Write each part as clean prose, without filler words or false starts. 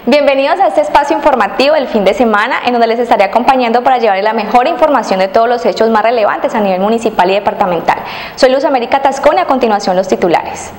Bienvenidos a este espacio informativo del fin de semana, en donde les estaré acompañando para llevarles la mejor información de todos los hechos más relevantes a nivel municipal y departamental. Soy Luz América Tascón y a continuación los titulares.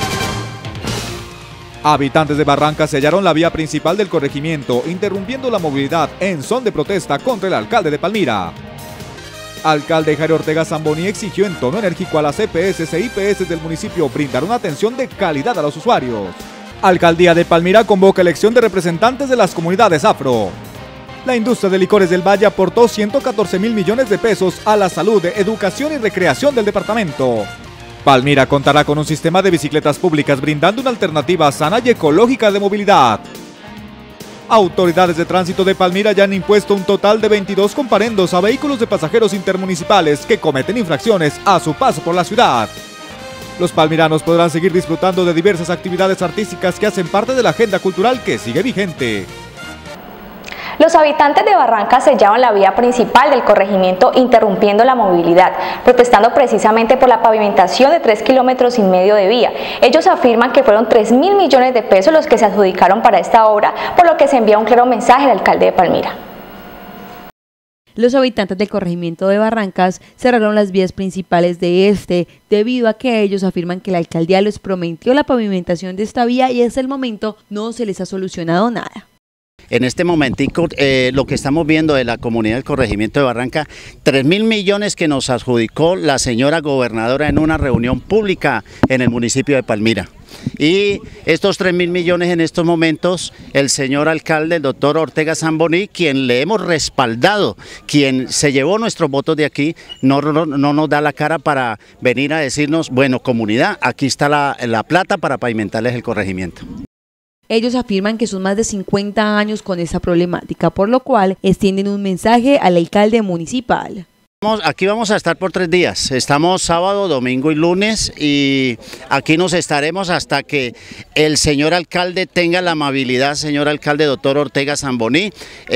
Habitantes de Barrancas sellaron la vía principal del corregimiento, interrumpiendo la movilidad en son de protesta contra el alcalde de Palmira. Alcalde Jairo Ortega Zamboni exigió en tono enérgico a las EPS e IPS del municipio brindar una atención de calidad a los usuarios. Alcaldía de Palmira convoca elección de representantes de las comunidades afro. La industria de licores del Valle aportó 114.000 millones de pesos a la salud, educación y recreación del departamento. Palmira contará con un sistema de bicicletas públicas brindando una alternativa sana y ecológica de movilidad. Autoridades de tránsito de Palmira ya han impuesto un total de 22 comparendos a vehículos de pasajeros intermunicipales que cometen infracciones a su paso por la ciudad. Los palmiranos podrán seguir disfrutando de diversas actividades artísticas que hacen parte de la agenda cultural que sigue vigente. Los habitantes de Barrancas sellaron la vía principal del corregimiento interrumpiendo la movilidad, protestando precisamente por la pavimentación de 3,5 kilómetros de vía. Ellos afirman que fueron 3.000 millones de pesos los que se adjudicaron para esta obra, por lo que se envía un claro mensaje al alcalde de Palmira. Los habitantes del corregimiento de Barrancas cerraron las vías principales de debido a que ellos afirman que la alcaldía les prometió la pavimentación de esta vía y hasta el momento no se les ha solucionado nada. En este momentico, lo que estamos viendo de la comunidad del corregimiento de Barranca, 3.000 millones que nos adjudicó la señora gobernadora en una reunión pública en el municipio de Palmira. Y estos 3.000 millones en estos momentos, el señor alcalde, el doctor Ortega Zamboni, quien le hemos respaldado, quien se llevó nuestros votos de aquí, no nos da la cara para venir a decirnos, bueno, comunidad, aquí está la plata para pavimentarles el corregimiento. Ellos afirman que son más de 50 años con esta problemática, por lo cual extienden un mensaje al alcalde municipal. Aquí vamos a estar por 3 días, estamos sábado, domingo y lunes y aquí nos estaremos hasta que el señor alcalde tenga la amabilidad, señor alcalde doctor Ortega Zamboni.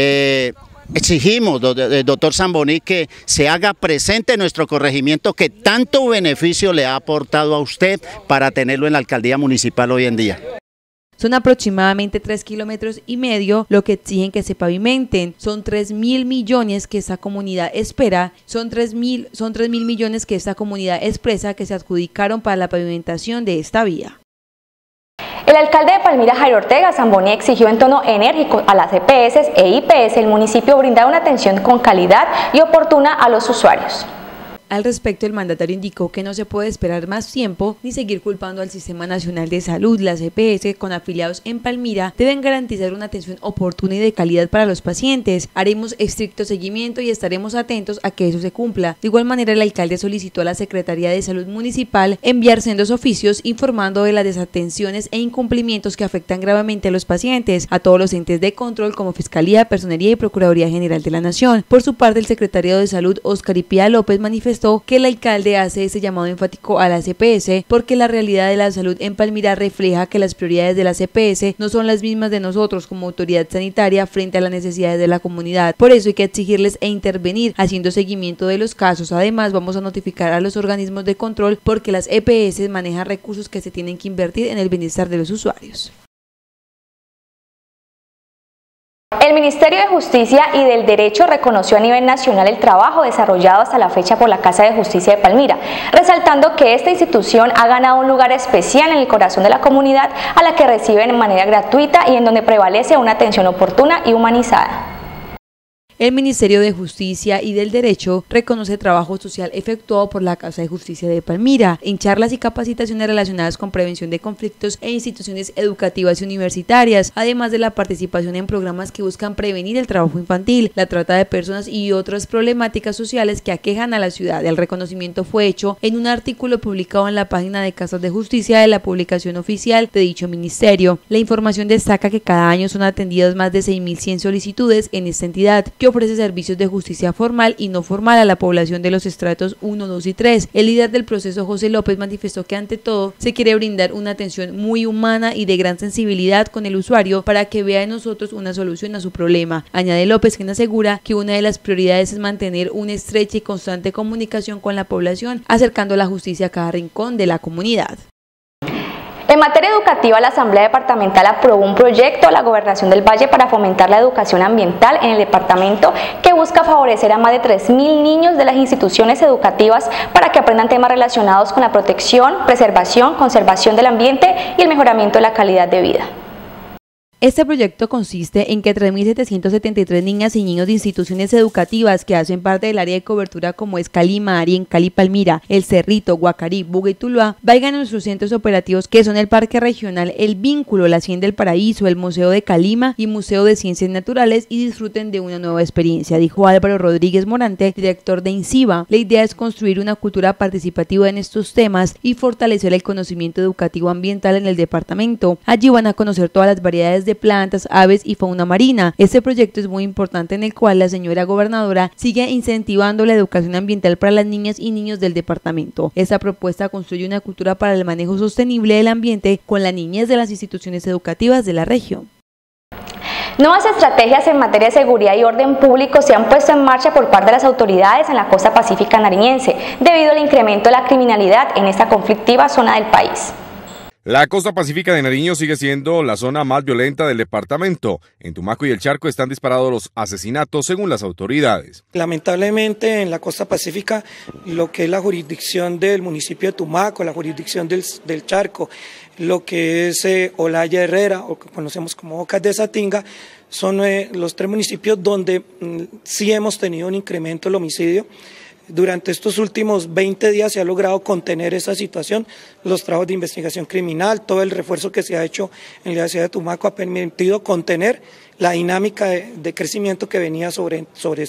Exigimos, doctor Zamboni, que se haga presente en nuestro corregimiento que tanto beneficio le ha aportado a usted para tenerlo en la alcaldía municipal hoy en día. Son aproximadamente 3,5 kilómetros, lo que exigen que se pavimenten. Son 3.000 millones que esta comunidad espera, son 3.000 millones que esta comunidad expresa que se adjudicaron para la pavimentación de esta vía. El alcalde de Palmira, Jairo Ortega Zamboni, exigió en tono enérgico a las EPS e IPS del municipio brindar una atención con calidad y oportuna a los usuarios. Al respecto, el mandatario indicó que no se puede esperar más tiempo ni seguir culpando al Sistema Nacional de Salud. Las EPS con afiliados en Palmira deben garantizar una atención oportuna y de calidad para los pacientes. Haremos estricto seguimiento y estaremos atentos a que eso se cumpla. De igual manera, el alcalde solicitó a la Secretaría de Salud Municipal enviar sendos oficios informando de las desatenciones e incumplimientos que afectan gravemente a los pacientes, a todos los entes de control como Fiscalía, Personería y Procuraduría General de la Nación. Por su parte, el secretario de Salud, Óscar Ipía López, manifestó que el alcalde hace ese llamado enfático a las EPS porque la realidad de la salud en Palmira refleja que las prioridades de las EPS no son las mismas de nosotros como autoridad sanitaria frente a las necesidades de la comunidad. Por eso hay que exigirles e intervenir haciendo seguimiento de los casos. Además, vamos a notificar a los organismos de control porque las EPS manejan recursos que se tienen que invertir en el bienestar de los usuarios. El Ministerio de Justicia y del Derecho reconoció a nivel nacional el trabajo desarrollado hasta la fecha por la Casa de Justicia de Palmira, resaltando que esta institución ha ganado un lugar especial en el corazón de la comunidad a la que reciben de manera gratuita y en donde prevalece una atención oportuna y humanizada. El Ministerio de Justicia y del Derecho reconoce el trabajo social efectuado por la Casa de Justicia de Palmira en charlas y capacitaciones relacionadas con prevención de conflictos e instituciones educativas y universitarias, además de la participación en programas que buscan prevenir el trabajo infantil, la trata de personas y otras problemáticas sociales que aquejan a la ciudad. El reconocimiento fue hecho en un artículo publicado en la página de Casas de Justicia de la publicación oficial de dicho ministerio. La información destaca que cada año son atendidas más de 6.100 solicitudes en esta entidad, que ofrece servicios de justicia formal y no formal a la población de los estratos 1, 2 y 3. El líder del proceso, José López, manifestó que ante todo se quiere brindar una atención muy humana y de gran sensibilidad con el usuario para que vea en nosotros una solución a su problema. Añade López, quien asegura que una de las prioridades es mantener una estrecha y constante comunicación con la población, acercando la justicia a cada rincón de la comunidad. En materia educativa, la Asamblea Departamental aprobó un proyecto a la Gobernación del Valle para fomentar la educación ambiental en el departamento que busca favorecer a más de 3.000 niños de las instituciones educativas para que aprendan temas relacionados con la protección, preservación, conservación del ambiente y el mejoramiento de la calidad de vida. Este proyecto consiste en que 3.773 niñas y niños de instituciones educativas que hacen parte del área de cobertura como es Cali, Marién, Cali, Palmira, El Cerrito, Guacarí, Buga y Tuluá, vayan a nuestros centros operativos que son el Parque Regional El Vínculo, la Hacienda del Paraíso, el Museo de Calima y Museo de Ciencias Naturales y disfruten de una nueva experiencia, dijo Álvaro Rodríguez Morante, director de INCIBA. La idea es construir una cultura participativa en estos temas y fortalecer el conocimiento educativo ambiental en el departamento. Allí van a conocer todas las variedades de plantas, aves y fauna marina. Este proyecto es muy importante en el cual la señora gobernadora sigue incentivando la educación ambiental para las niñas y niños del departamento. Esta propuesta construye una cultura para el manejo sostenible del ambiente con la niñez de las instituciones educativas de la región. Nuevas estrategias en materia de seguridad y orden público se han puesto en marcha por parte de las autoridades en la costa pacífica nariñense, debido al incremento de la criminalidad en esta conflictiva zona del país. La costa pacífica de Nariño sigue siendo la zona más violenta del departamento. En Tumaco y el Charco están disparados los asesinatos según las autoridades. Lamentablemente en la costa pacífica, lo que es la jurisdicción del municipio de Tumaco, la jurisdicción del Charco, lo que es Olaya Herrera, o que conocemos como Bocas de Satinga, son los tres municipios donde sí hemos tenido un incremento del homicidio. Durante estos últimos 20 días se ha logrado contener esa situación, los trabajos de investigación criminal, todo el refuerzo que se ha hecho en la ciudad de Tumaco ha permitido contener la dinámica de crecimiento que venía sobre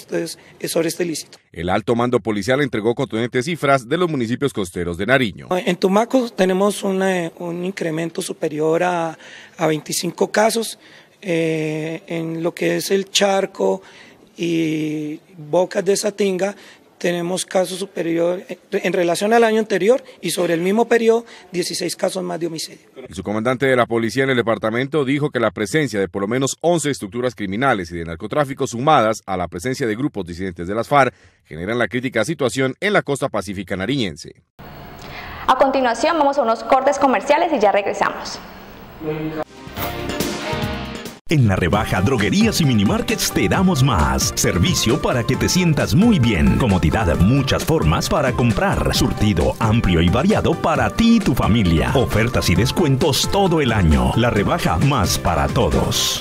este ilícito. El alto mando policial entregó contundentes cifras de los municipios costeros de Nariño. En Tumaco tenemos un incremento superior a 25 casos, en lo que es el Charco y Bocas de Satinga, tenemos casos superiores en relación al año anterior y sobre el mismo periodo 16 casos más de homicidio. El subcomandante de la policía en el departamento dijo que la presencia de por lo menos 11 estructuras criminales y de narcotráfico sumadas a la presencia de grupos disidentes de las FARC generan la crítica situación en la costa pacífica nariñense. A continuación vamos a unos cortes comerciales y ya regresamos. En la rebaja Droguerías y Minimarkets te damos más. Servicio para que te sientas muy bien. Comodidad, muchas formas para comprar. Surtido amplio y variado para ti y tu familia. Ofertas y descuentos todo el año. La rebaja más para todos.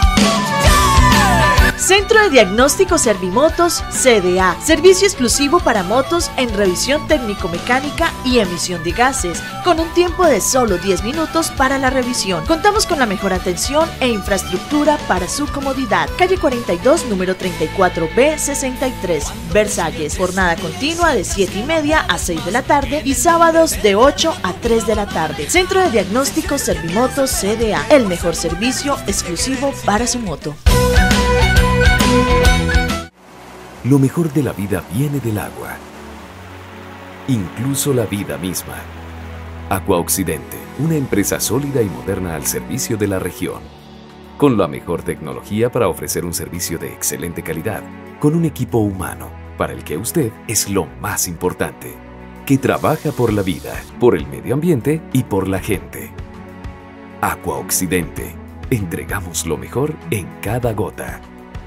Centro de Diagnóstico Servimotos CDA, servicio exclusivo para motos en revisión técnico-mecánica y emisión de gases, con un tiempo de solo 10 minutos para la revisión. Contamos con la mejor atención e infraestructura para su comodidad. Calle 42, número 34B 63, Versalles. Jornada continua de 7:30 a 6 de la tarde y sábados de 8 a 3 de la tarde. Centro de Diagnóstico Servimotos CDA, el mejor servicio exclusivo para su moto. Lo mejor de la vida viene del agua, incluso la vida misma. Aqua Occidente, una empresa sólida y moderna al servicio de la región, con la mejor tecnología para ofrecer un servicio de excelente calidad, con un equipo humano para el que usted es lo más importante, que trabaja por la vida, por el medio ambiente y por la gente. Aqua Occidente, entregamos lo mejor en cada gota.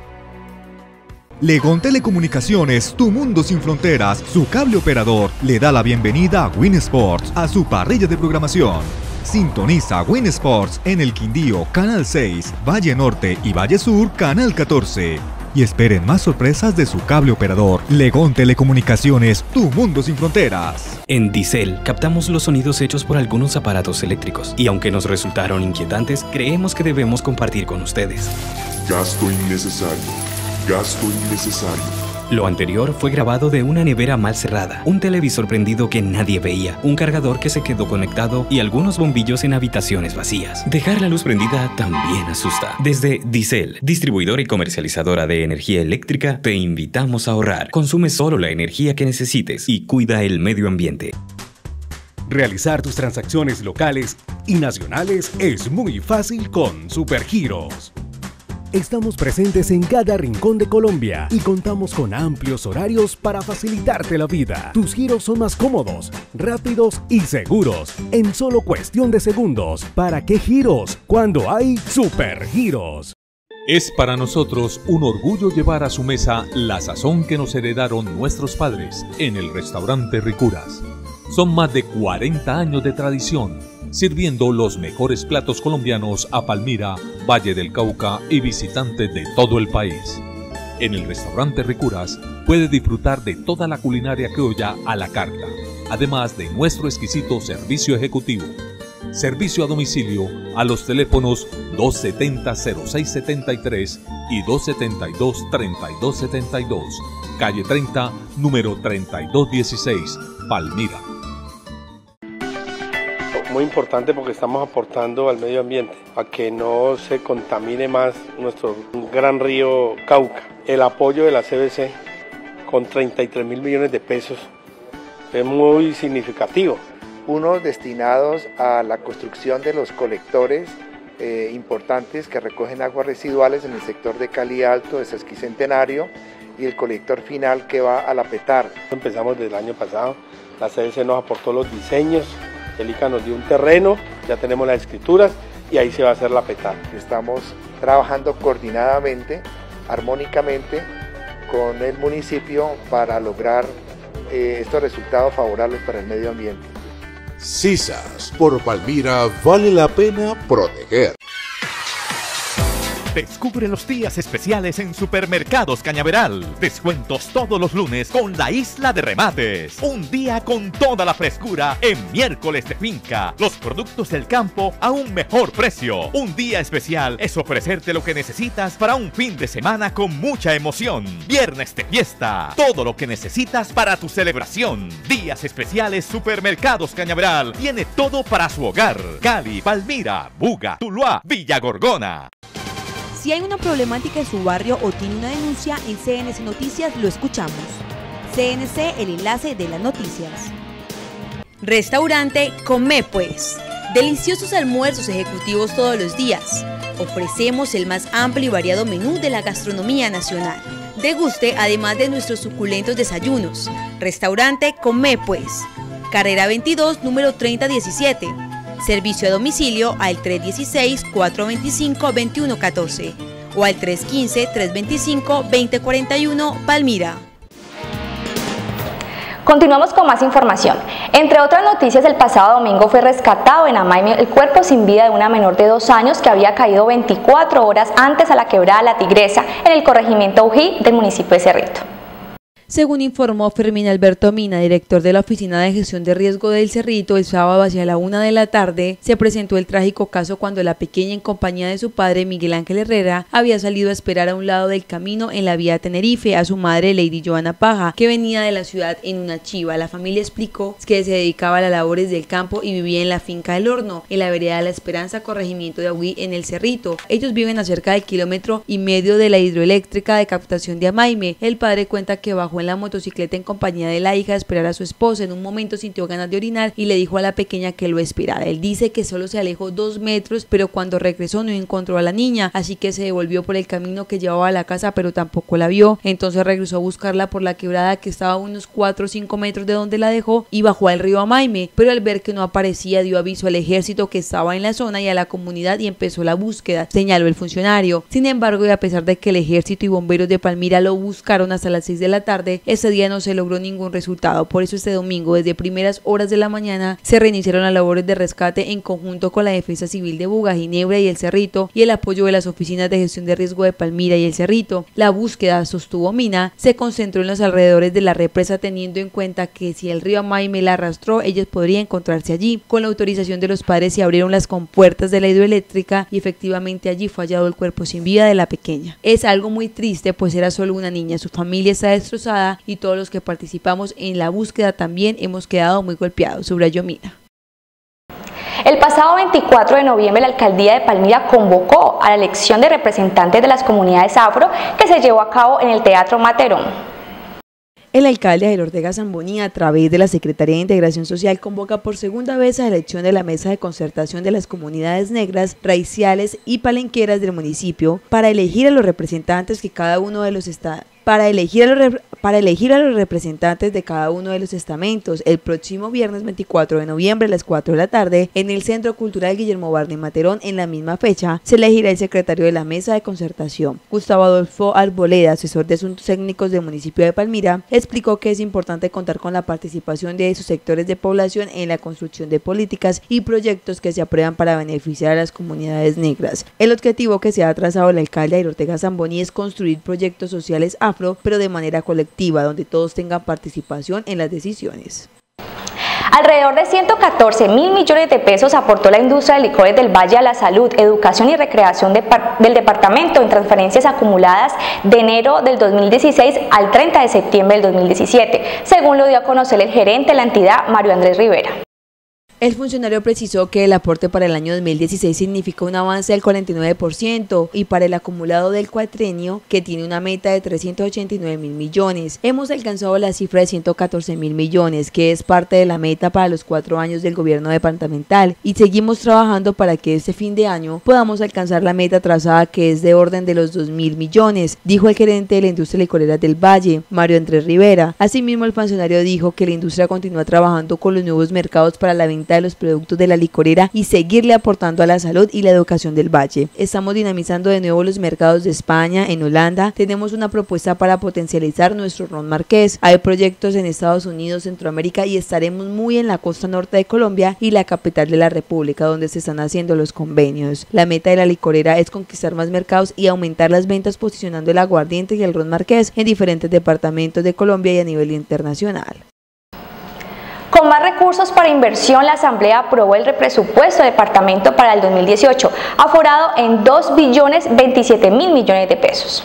Legón Telecomunicaciones, tu mundo sin fronteras, su cable operador, le da la bienvenida a Win Sports, a su parrilla de programación. Sintoniza Win Sports en el Quindío, Canal 6, Valle Norte y Valle Sur, Canal 14. Y esperen más sorpresas de su cable operador. Legón Telecomunicaciones, tu mundo sin fronteras. En Dicel captamos los sonidos hechos por algunos aparatos eléctricos y aunque nos resultaron inquietantes, creemos que debemos compartir con ustedes. Gasto innecesario. Gasto innecesario. Lo anterior fue grabado de una nevera mal cerrada, un televisor prendido que nadie veía, un cargador que se quedó conectado y algunos bombillos en habitaciones vacías. Dejar la luz prendida también asusta. Desde Dicel, distribuidora y comercializadora de energía eléctrica, te invitamos a ahorrar. Consume solo la energía que necesites y cuida el medio ambiente. Realizar tus transacciones locales y nacionales es muy fácil con Supergiros. Estamos presentes en cada rincón de Colombia y contamos con amplios horarios para facilitarte la vida. Tus giros son más cómodos, rápidos y seguros, en solo cuestión de segundos. ¿Para qué giros? Cuando hay super giros. Es para nosotros un orgullo llevar a su mesa la sazón que nos heredaron nuestros padres en el restaurante Ricuras. Son más de 40 años de tradición, sirviendo los mejores platos colombianos a Palmira, Valle del Cauca y visitantes de todo el país. En el restaurante Ricuras puede disfrutar de toda la culinaria criolla a la carta, además de nuestro exquisito servicio ejecutivo. Servicio a domicilio a los teléfonos 270-0673 y 272-3272, calle 30, número 3216, Palmira. Muy importante porque estamos aportando al medio ambiente, a que no se contamine más nuestro gran río Cauca. El apoyo de la CBC con 33.000 millones de pesos es muy significativo. Unos destinados a la construcción de los colectores importantes que recogen aguas residuales en el sector de Cali Alto, de Sesquicentenario, y el colector final que va a La Petar. Empezamos desde el año pasado, la CBC nos aportó los diseños, el ICA nos dio un terreno, ya tenemos las escrituras y ahí se va a hacer La Petar. Estamos trabajando coordinadamente, armónicamente con el municipio para lograr estos resultados favorables para el medio ambiente. Sisas, por Palmira vale la pena proteger. Descubre los días especiales en Supermercados Cañaveral. Descuentos todos los lunes con la Isla de Remates. Un día con toda la frescura en miércoles de finca. Los productos del campo a un mejor precio. Un día especial es ofrecerte lo que necesitas para un fin de semana con mucha emoción. Viernes de fiesta. Todo lo que necesitas para tu celebración. Días especiales Supermercados Cañaveral. Tiene todo para su hogar. Cali, Palmira, Buga, Tuluá, Villa Gorgona. Si hay una problemática en su barrio o tiene una denuncia, en CNC Noticias lo escuchamos. CNC, el enlace de las noticias. Restaurante Come Pues. Deliciosos almuerzos ejecutivos todos los días. Ofrecemos el más amplio y variado menú de la gastronomía nacional. Deguste además de nuestros suculentos desayunos. Restaurante Come Pues. Carrera 22, número 3017. Servicio a domicilio al 316-425-2114 o al 315-325-2041 Palmira. Continuamos con más información. Entre otras noticias, el pasado domingo fue rescatado en Amaime el cuerpo sin vida de una menor de 2 años que había caído 24 horas antes a la quebrada La Tigresa en el corregimiento Ují del municipio de Cerrito. Según informó Fermín Alberto Mina, director de la Oficina de Gestión de Riesgo del Cerrito, el sábado hacia la 1 de la tarde se presentó el trágico caso cuando la pequeña en compañía de su padre Miguel Ángel Herrera había salido a esperar a un lado del camino en la vía Tenerife a su madre Lady Joana Paja, que venía de la ciudad en una chiva. La familia explicó que se dedicaba a las labores del campo y vivía en la finca del Horno, en la vereda La Esperanza, corregimiento de Agüí, en el Cerrito. Ellos viven a cerca del 1,5 kilómetros de la hidroeléctrica de captación de Amaime. El padre cuenta que bajó en la motocicleta en compañía de la hija a esperar a su esposa. En un momento sintió ganas de orinar y le dijo a la pequeña que lo esperara. Él dice que solo se alejó 2 metros, pero cuando regresó no encontró a la niña, así que se devolvió por el camino que llevaba a la casa, pero tampoco la vio. Entonces regresó a buscarla por la quebrada que estaba a unos 4 o 5 metros de donde la dejó y bajó al río Amaime, pero al ver que no aparecía dio aviso al ejército que estaba en la zona y a la comunidad y empezó la búsqueda, señaló el funcionario. Sin embargo, y a pesar de que el ejército y bomberos de Palmira lo buscaron hasta las 6 de la tarde, ese día no se logró ningún resultado. Por eso este domingo, desde primeras horas de la mañana, se reiniciaron las labores de rescate en conjunto con la Defensa Civil de Buga, Ginebra y el Cerrito y el apoyo de las oficinas de gestión de riesgo de Palmira y el Cerrito. La búsqueda, sostuvo Mina, se concentró en los alrededores de la represa, teniendo en cuenta que si el río Amaime la arrastró, ellos podrían encontrarse allí. Con la autorización de los padres se abrieron las compuertas de la hidroeléctrica y efectivamente allí fue hallado el cuerpo sin vida de la pequeña. Es algo muy triste, pues era solo una niña, su familia está destrozada y todos los que participamos en la búsqueda también hemos quedado muy golpeados, subrayó Mina. El pasado 24 de noviembre la Alcaldía de Palmira convocó a la elección de representantes de las comunidades afro que se llevó a cabo en el Teatro Materón. El alcalde Jairo Ortega Zamboní, a través de la Secretaría de Integración Social, convoca por segunda vez a la elección de la Mesa de Concertación de las Comunidades Negras, Raiciales y Palenqueras del municipio para elegir a los representantes que cada uno de los para elegir a los representantes de cada uno de los estamentos el próximo viernes 24 de noviembre a las 4 de la tarde en el Centro Cultural Guillermo Barney Materón. En la misma fecha se elegirá el secretario de la Mesa de Concertación. Gustavo Adolfo Arboleda, asesor de Asuntos Técnicos del municipio de Palmira, explicó que es importante contar con la participación de esos sectores de población en la construcción de políticas y proyectos que se aprueban para beneficiar a las comunidades negras. El objetivo que se ha trazado el alcalde Jairo Ortega Zamboní es construir proyectos sociales afro, pero de manera colectiva, donde todos tengan participación en las decisiones. Alrededor de 114.000 millones de pesos aportó la industria de licores del Valle a la salud, educación y recreación del departamento en transferencias acumuladas de enero del 2016 al 30 de septiembre del 2017, según lo dio a conocer el gerente de la entidad, Mario Andrés Rivera. El funcionario precisó que el aporte para el año 2016 significó un avance del 49% y para el acumulado del cuatrenio, que tiene una meta de 389.000 millones, hemos alcanzado la cifra de 114.000 millones, que es parte de la meta para los 4 años del gobierno departamental, y seguimos trabajando para que este fin de año podamos alcanzar la meta trazada, que es de orden de los 2.000 millones, dijo el gerente de la industria licorera del Valle, Mario Andrés Rivera. Asimismo, el funcionario dijo que la industria continúa trabajando con los nuevos mercados para la venta de los productos de la licorera y seguirle aportando a la salud y la educación del Valle. Estamos dinamizando de nuevo los mercados de España, en Holanda. Tenemos una propuesta para potencializar nuestro ron marqués. Hay proyectos en Estados Unidos, Centroamérica, y estaremos muy en la costa norte de Colombia y la capital de la República, donde se están haciendo los convenios. La meta de la licorera es conquistar más mercados y aumentar las ventas, posicionando el aguardiente y el ron marqués en diferentes departamentos de Colombia y a nivel internacional. Con más recursos para inversión, la Asamblea aprobó el presupuesto del departamento para el 2018, aforado en 2.027.000 millones de pesos.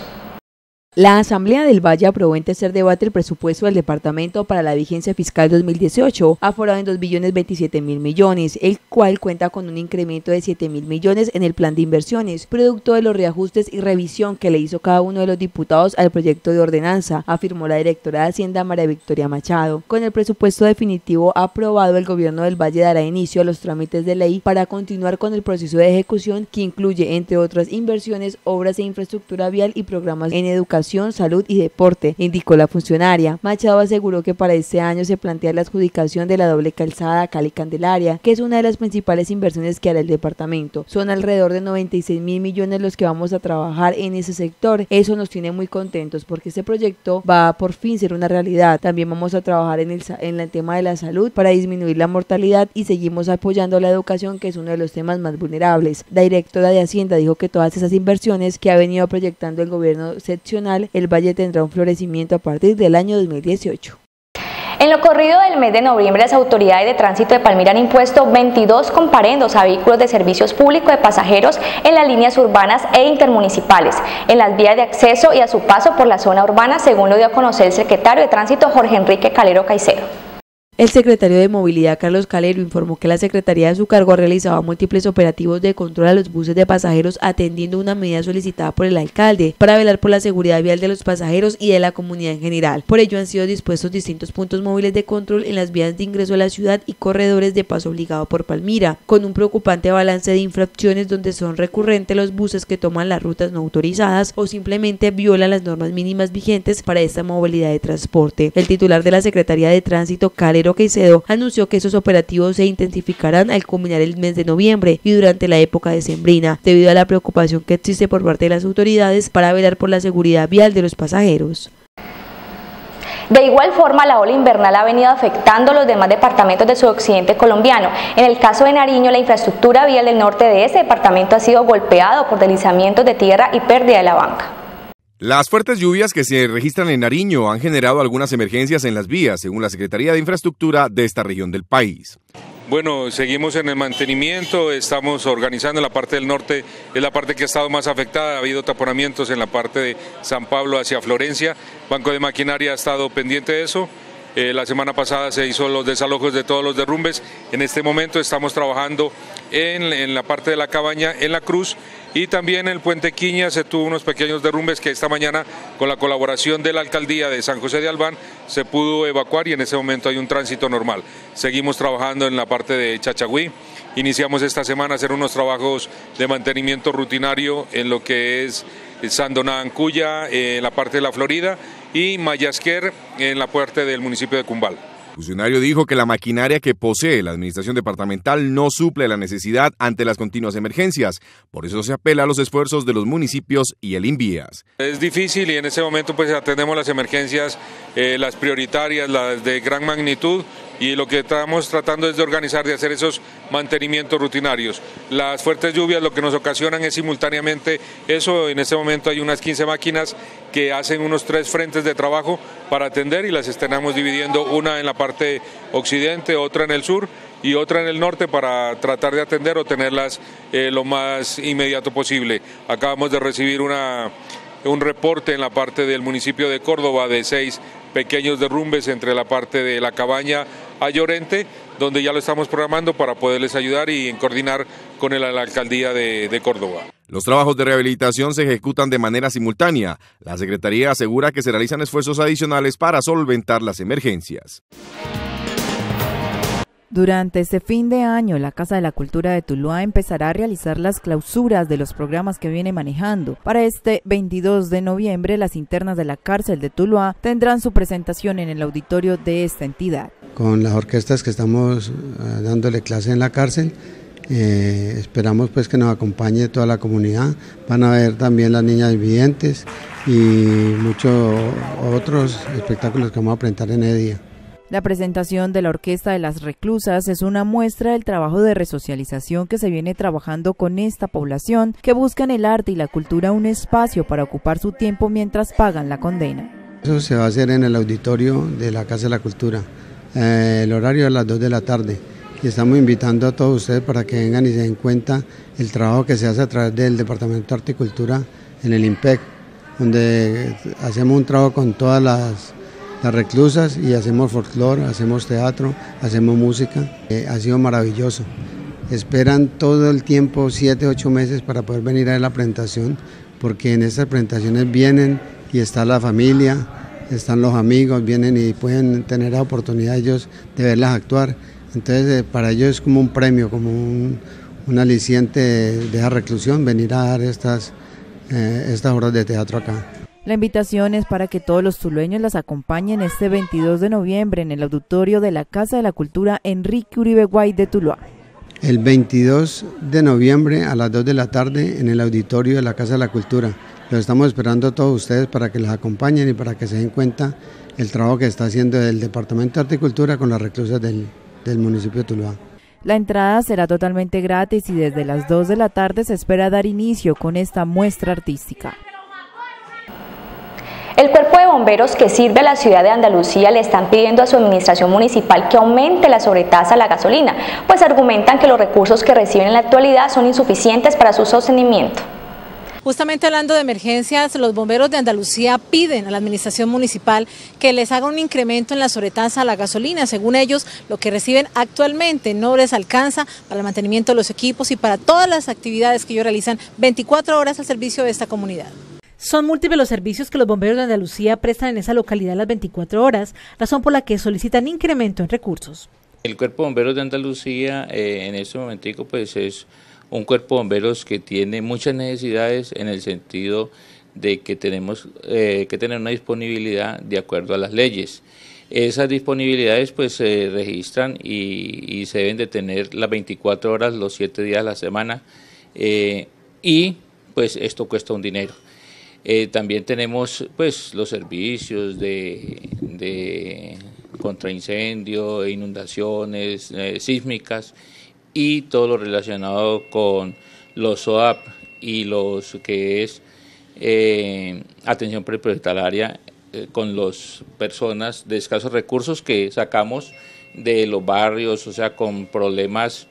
La Asamblea del Valle aprobó en tercer debate el presupuesto del departamento para la vigencia fiscal 2018, aforado en 2.027.000 millones, el cual cuenta con un incremento de 7.000 millones en el plan de inversiones, producto de los reajustes y revisión que le hizo cada uno de los diputados al proyecto de ordenanza, afirmó la directora de Hacienda, María Victoria Machado. Con el presupuesto definitivo aprobado, el gobierno del Valle dará inicio a los trámites de ley para continuar con el proceso de ejecución, que incluye, entre otras inversiones, obras de infraestructura vial y programas en educación, salud y deporte, indicó la funcionaria. Machado aseguró que para este año se plantea la adjudicación de la doble calzada Cali-Candelaria, que es una de las principales inversiones que hará el departamento. Son alrededor de 96.000 millones los que vamos a trabajar en ese sector. Eso nos tiene muy contentos porque este proyecto va a por fin ser una realidad. También vamos a trabajar en el tema de la salud para disminuir la mortalidad y seguimos apoyando la educación, que es uno de los temas más vulnerables. La directora de Hacienda dijo que todas esas inversiones que ha venido proyectando el gobierno seccional, el Valle tendrá un florecimiento a partir del año 2018. En lo corrido del mes de noviembre, las autoridades de tránsito de Palmira han impuesto 22 comparendos a vehículos de servicios públicos de pasajeros en las líneas urbanas e intermunicipales, en las vías de acceso y a su paso por la zona urbana, según lo dio a conocer el secretario de Tránsito, Jorge Enrique Calero Caicedo. El secretario de Movilidad, Carlos Calero, informó que la Secretaría de su cargo ha realizado múltiples operativos de control a los buses de pasajeros, atendiendo una medida solicitada por el alcalde para velar por la seguridad vial de los pasajeros y de la comunidad en general. Por ello han sido dispuestos distintos puntos móviles de control en las vías de ingreso a la ciudad y corredores de paso obligado por Palmira, con un preocupante balance de infracciones donde son recurrentes los buses que toman las rutas no autorizadas o simplemente violan las normas mínimas vigentes para esta movilidad de transporte. El titular de la Secretaría de Tránsito, Calero Caicedo, anunció que esos operativos se intensificarán al culminar el mes de noviembre y durante la época decembrina, debido a la preocupación que existe por parte de las autoridades para velar por la seguridad vial de los pasajeros. De igual forma, la ola invernal ha venido afectando los demás departamentos del suroccidente colombiano. En el caso de Nariño, la infraestructura vial del norte de ese departamento ha sido golpeado por deslizamientos de tierra y pérdida de la banca. Las fuertes lluvias que se registran en Nariño han generado algunas emergencias en las vías, según la Secretaría de Infraestructura de esta región del país. Bueno, seguimos en el mantenimiento, estamos organizando la parte del norte, es la parte que ha estado más afectada, ha habido taponamientos en la parte de San Pablo hacia Florencia, Banco de Maquinaria ha estado pendiente de eso La semana pasada se hizo los desalojos de todos los derrumbes. En este momento estamos trabajando en la parte de la cabaña, en la Cruz, y también en el Puente Quiña se tuvo unos pequeños derrumbes que esta mañana, con la colaboración de la alcaldía de San José de Albán, se pudo evacuar y en ese momento hay un tránsito normal. Seguimos trabajando en la parte de Chachagüí. Iniciamos esta semana a hacer unos trabajos de mantenimiento rutinario en lo que es Sandoná Ancuya, en la parte de la Florida, y Mayasquer en la parte del municipio de Cumbal. El funcionario dijo que la maquinaria que posee la administración departamental no suple la necesidad ante las continuas emergencias. Por eso se apela a los esfuerzos de los municipios y el INVIAS. Es difícil y en ese momento pues atendemos las emergencias, las prioritarias, las de gran magnitud, y lo que estamos tratando es de organizar, de hacer esos mantenimientos rutinarios. Las fuertes lluvias lo que nos ocasionan es simultáneamente eso. En este momento hay unas 15 máquinas que hacen unos 3 frentes de trabajo para atender y las estamos dividiendo, una en la parte occidente, otra en el sur y otra en el norte, para tratar de atender o tenerlas lo más inmediato posible. Acabamos de recibir un reporte en la parte del municipio de Córdoba de 6 pequeños derrumbes entre la parte de la cabaña a Llorente, donde ya lo estamos programando para poderles ayudar y coordinar con la alcaldía de Córdoba. Los trabajos de rehabilitación se ejecutan de manera simultánea. La Secretaría asegura que se realizan esfuerzos adicionales para solventar las emergencias. Durante este fin de año, la Casa de la Cultura de Tuluá empezará a realizar las clausuras de los programas que viene manejando. Para este 22 de noviembre, las internas de la cárcel de Tuluá tendrán su presentación en el auditorio de esta entidad. Con las orquestas que estamos dándole clase en la cárcel, esperamos pues que nos acompañe toda la comunidad. Van a ver también las niñas videntes y muchos otros espectáculos que vamos a presentar en ese día. La presentación de la Orquesta de las Reclusas es una muestra del trabajo de resocialización que se viene trabajando con esta población, que busca en el arte y la cultura un espacio para ocupar su tiempo mientras pagan la condena. Eso se va a hacer en el auditorio de la Casa de la Cultura, el horario es a las 2 de la tarde, y estamos invitando a todos ustedes para que vengan y se den cuenta el trabajo que se hace a través del Departamento de Arte y Cultura en el IMPEC, donde hacemos un trabajo con todas las reclusas y hacemos folclore, hacemos teatro, hacemos música. Ha sido maravilloso. Esperan todo el tiempo, 7, 8 meses para poder venir a ver la presentación, porque en estas presentaciones vienen y está la familia, están los amigos, vienen y pueden tener la oportunidad ellos de verlas actuar. Entonces para ellos es como un premio, como un aliciente de esa reclusión, venir a dar estas obras de teatro acá. La invitación es para que todos los tulueños las acompañen este 22 de noviembre en el auditorio de la Casa de la Cultura Enrique Uribe Guay de Tuluá. El 22 de noviembre a las 2 de la tarde en el auditorio de la Casa de la Cultura. Los estamos esperando a todos ustedes para que las acompañen y para que se den cuenta el trabajo que está haciendo el Departamento de Arte y Cultura con las reclusas del municipio de Tuluá. La entrada será totalmente gratis y desde las 2 de la tarde se espera dar inicio con esta muestra artística. El cuerpo de bomberos que sirve a la ciudad de Andalucía le están pidiendo a su administración municipal que aumente la sobretasa a la gasolina, pues argumentan que los recursos que reciben en la actualidad son insuficientes para su sostenimiento. Justamente hablando de emergencias, los bomberos de Andalucía piden a la administración municipal que les haga un incremento en la sobretasa a la gasolina. Según ellos, lo que reciben actualmente no les alcanza para el mantenimiento de los equipos y para todas las actividades que ellos realizan 24 horas al servicio de esta comunidad. Son múltiples los servicios que los bomberos de Andalucía prestan en esa localidad las 24 horas, razón por la que solicitan incremento en recursos. El Cuerpo de Bomberos de Andalucía en este momentico pues es un cuerpo de bomberos que tiene muchas necesidades en el sentido de que tenemos que tener una disponibilidad de acuerdo a las leyes. Esas disponibilidades pues se registran y se deben de tener las 24 horas, los 7 días a la semana y pues esto cuesta un dinero. También tenemos pues los servicios de contraincendio, inundaciones sísmicas y todo lo relacionado con los SOAP y los que es atención prehospitalaria con las personas de escasos recursos que sacamos de los barrios, o sea, con problemas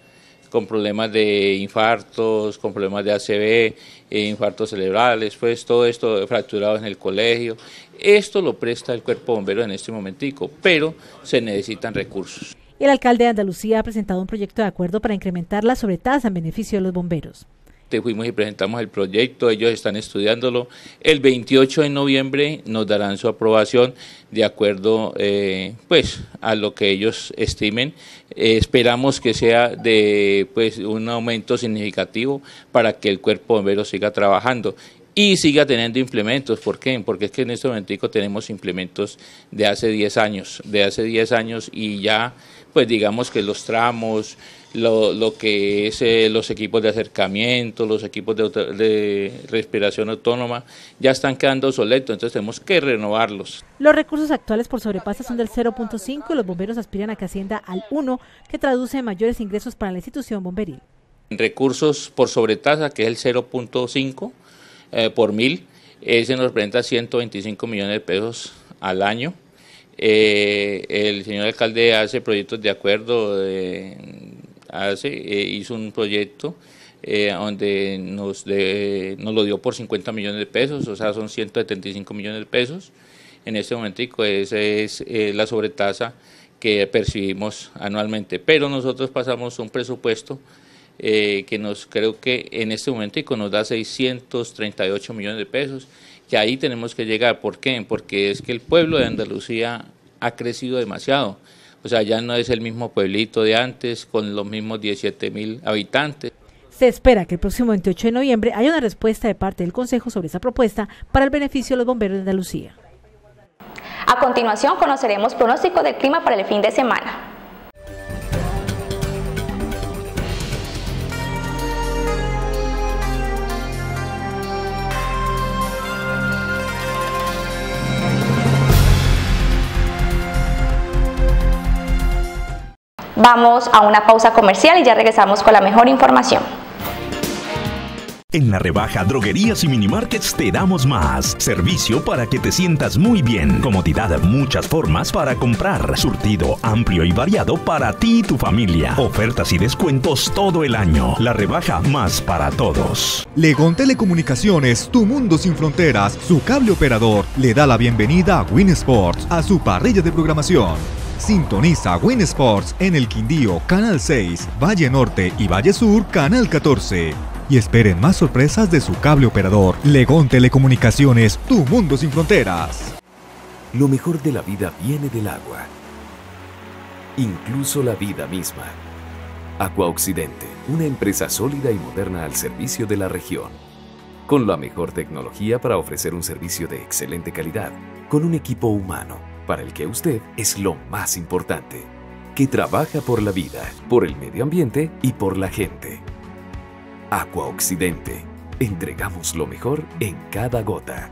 con problemas de infartos, con problemas de ACV, infartos cerebrales, pues todo esto fracturado en el colegio. Esto lo presta el Cuerpo de Bomberos en este momentico, pero se necesitan recursos. El alcalde de Andalucía ha presentado un proyecto de acuerdo para incrementar la sobretasa en beneficio de los bomberos. Fuimos y presentamos el proyecto, ellos están estudiándolo. El 28 de noviembre nos darán su aprobación de acuerdo pues a lo que ellos estimen. Esperamos que sea de pues un aumento significativo para que el Cuerpo de Bomberos siga trabajando y siga teniendo implementos. ¿Por qué? Porque es que en este momentico tenemos implementos de hace 10 años, y ya pues digamos que los tramos, lo que es los equipos de acercamiento, los equipos de respiración autónoma, ya están quedando obsoletos, entonces tenemos que renovarlos. Los recursos actuales por sobrepasa son del 0.5 y los bomberos aspiran a que ascienda al 1, que traduce mayores ingresos para la institución bomberil. Recursos por sobretasa, que es el 0.5 por 1000, ese nos representa 125 millones de pesos al año. El señor alcalde hace proyectos de acuerdo, hizo un proyecto donde nos lo dio por 50 millones de pesos, o sea, son 175 millones de pesos. En este momentico esa es la sobretasa que percibimos anualmente, pero nosotros pasamos un presupuesto que creo que en este momentico nos da 638 millones de pesos, que ahí tenemos que llegar. ¿Por qué? Porque es que el pueblo de Andalucía ha crecido demasiado. O sea, ya no es el mismo pueblito de antes, con los mismos 17.000 habitantes. Se espera que el próximo 28 de noviembre haya una respuesta de parte del Consejo sobre esa propuesta para el beneficio de los bomberos de Andalucía. A continuación conoceremos pronóstico del clima para el fin de semana. Vamos a una pausa comercial y ya regresamos con la mejor información. En la rebaja Droguerías y Minimarkets te damos más. Servicio para que te sientas muy bien. Comodidad, muchas formas para comprar. Surtido amplio y variado para ti y tu familia. Ofertas y descuentos todo el año. La rebaja más para todos. Legón Telecomunicaciones, tu mundo sin fronteras. Su cable operador le da la bienvenida a Win Sports, a su parrilla de programación. Sintoniza Win Sports en el Quindío, Canal 6, Valle Norte y Valle Sur, Canal 14. Y esperen más sorpresas de su cable operador. Legón Telecomunicaciones, tu mundo sin fronteras. Lo mejor de la vida viene del agua. Incluso la vida misma. Aqua Occidente, una empresa sólida y moderna al servicio de la región. Con la mejor tecnología para ofrecer un servicio de excelente calidad. Con un equipo humano, para el que usted es lo más importante. Que trabaja por la vida, por el medio ambiente y por la gente. Aqua Occidente. Entregamos lo mejor en cada gota.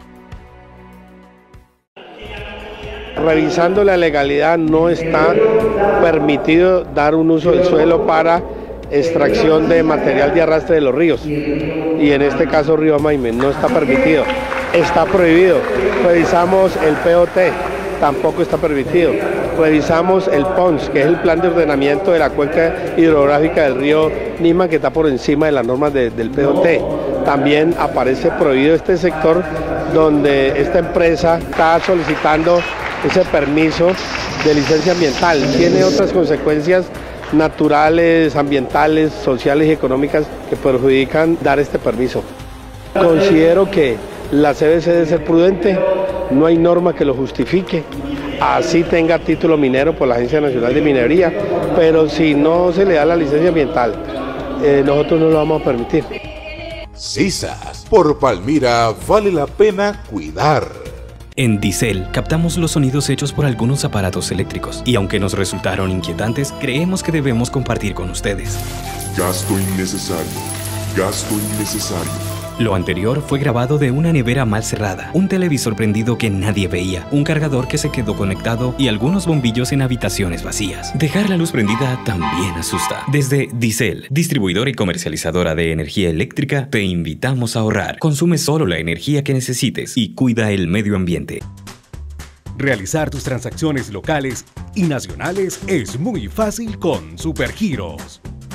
Revisando la legalidad, no está permitido dar un uso del suelo para extracción de material de arrastre de los ríos. Y en este caso Río Maime no está permitido, está prohibido. Revisamos el POT, tampoco está permitido. Revisamos el PONS, que es el plan de ordenamiento de la cuenca hidrográfica del río Nima, que está por encima de las normas del POT. También aparece prohibido este sector donde esta empresa está solicitando ese permiso de licencia ambiental. Tiene otras consecuencias naturales, ambientales, sociales y económicas que perjudican dar este permiso. Considero que la CBC debe ser prudente, no hay norma que lo justifique. Así tenga título minero por la Agencia Nacional de Minería, pero si no se le da la licencia ambiental, nosotros no lo vamos a permitir. Sisas, por Palmira vale la pena cuidar. En Dicel captamos los sonidos hechos por algunos aparatos eléctricos y aunque nos resultaron inquietantes, creemos que debemos compartir con ustedes. Gasto innecesario. Gasto innecesario. Lo anterior fue grabado de una nevera mal cerrada, un televisor prendido que nadie veía, un cargador que se quedó conectado y algunos bombillos en habitaciones vacías. Dejar la luz prendida también asusta. Desde Dicel, distribuidora y comercializadora de energía eléctrica, te invitamos a ahorrar. Consume solo la energía que necesites y cuida el medio ambiente. Realizar tus transacciones locales y nacionales es muy fácil con Supergiros.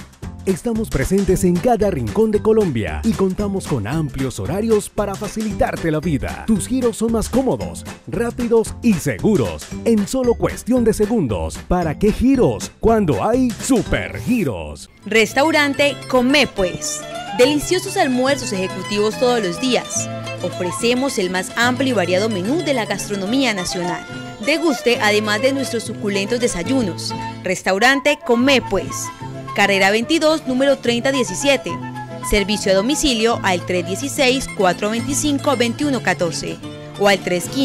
Estamos presentes en cada rincón de Colombia y contamos con amplios horarios para facilitarte la vida. Tus giros son más cómodos, rápidos y seguros, en solo cuestión de segundos. ¿Para qué giros? Cuando hay super giros. Restaurante Come Pues. Deliciosos almuerzos ejecutivos todos los días. Ofrecemos el más amplio y variado menú de la gastronomía nacional. Deguste además de nuestros suculentos desayunos. Restaurante Come Pues. Carrera 22, número 3017. Servicio a domicilio al 316-425-2114 o al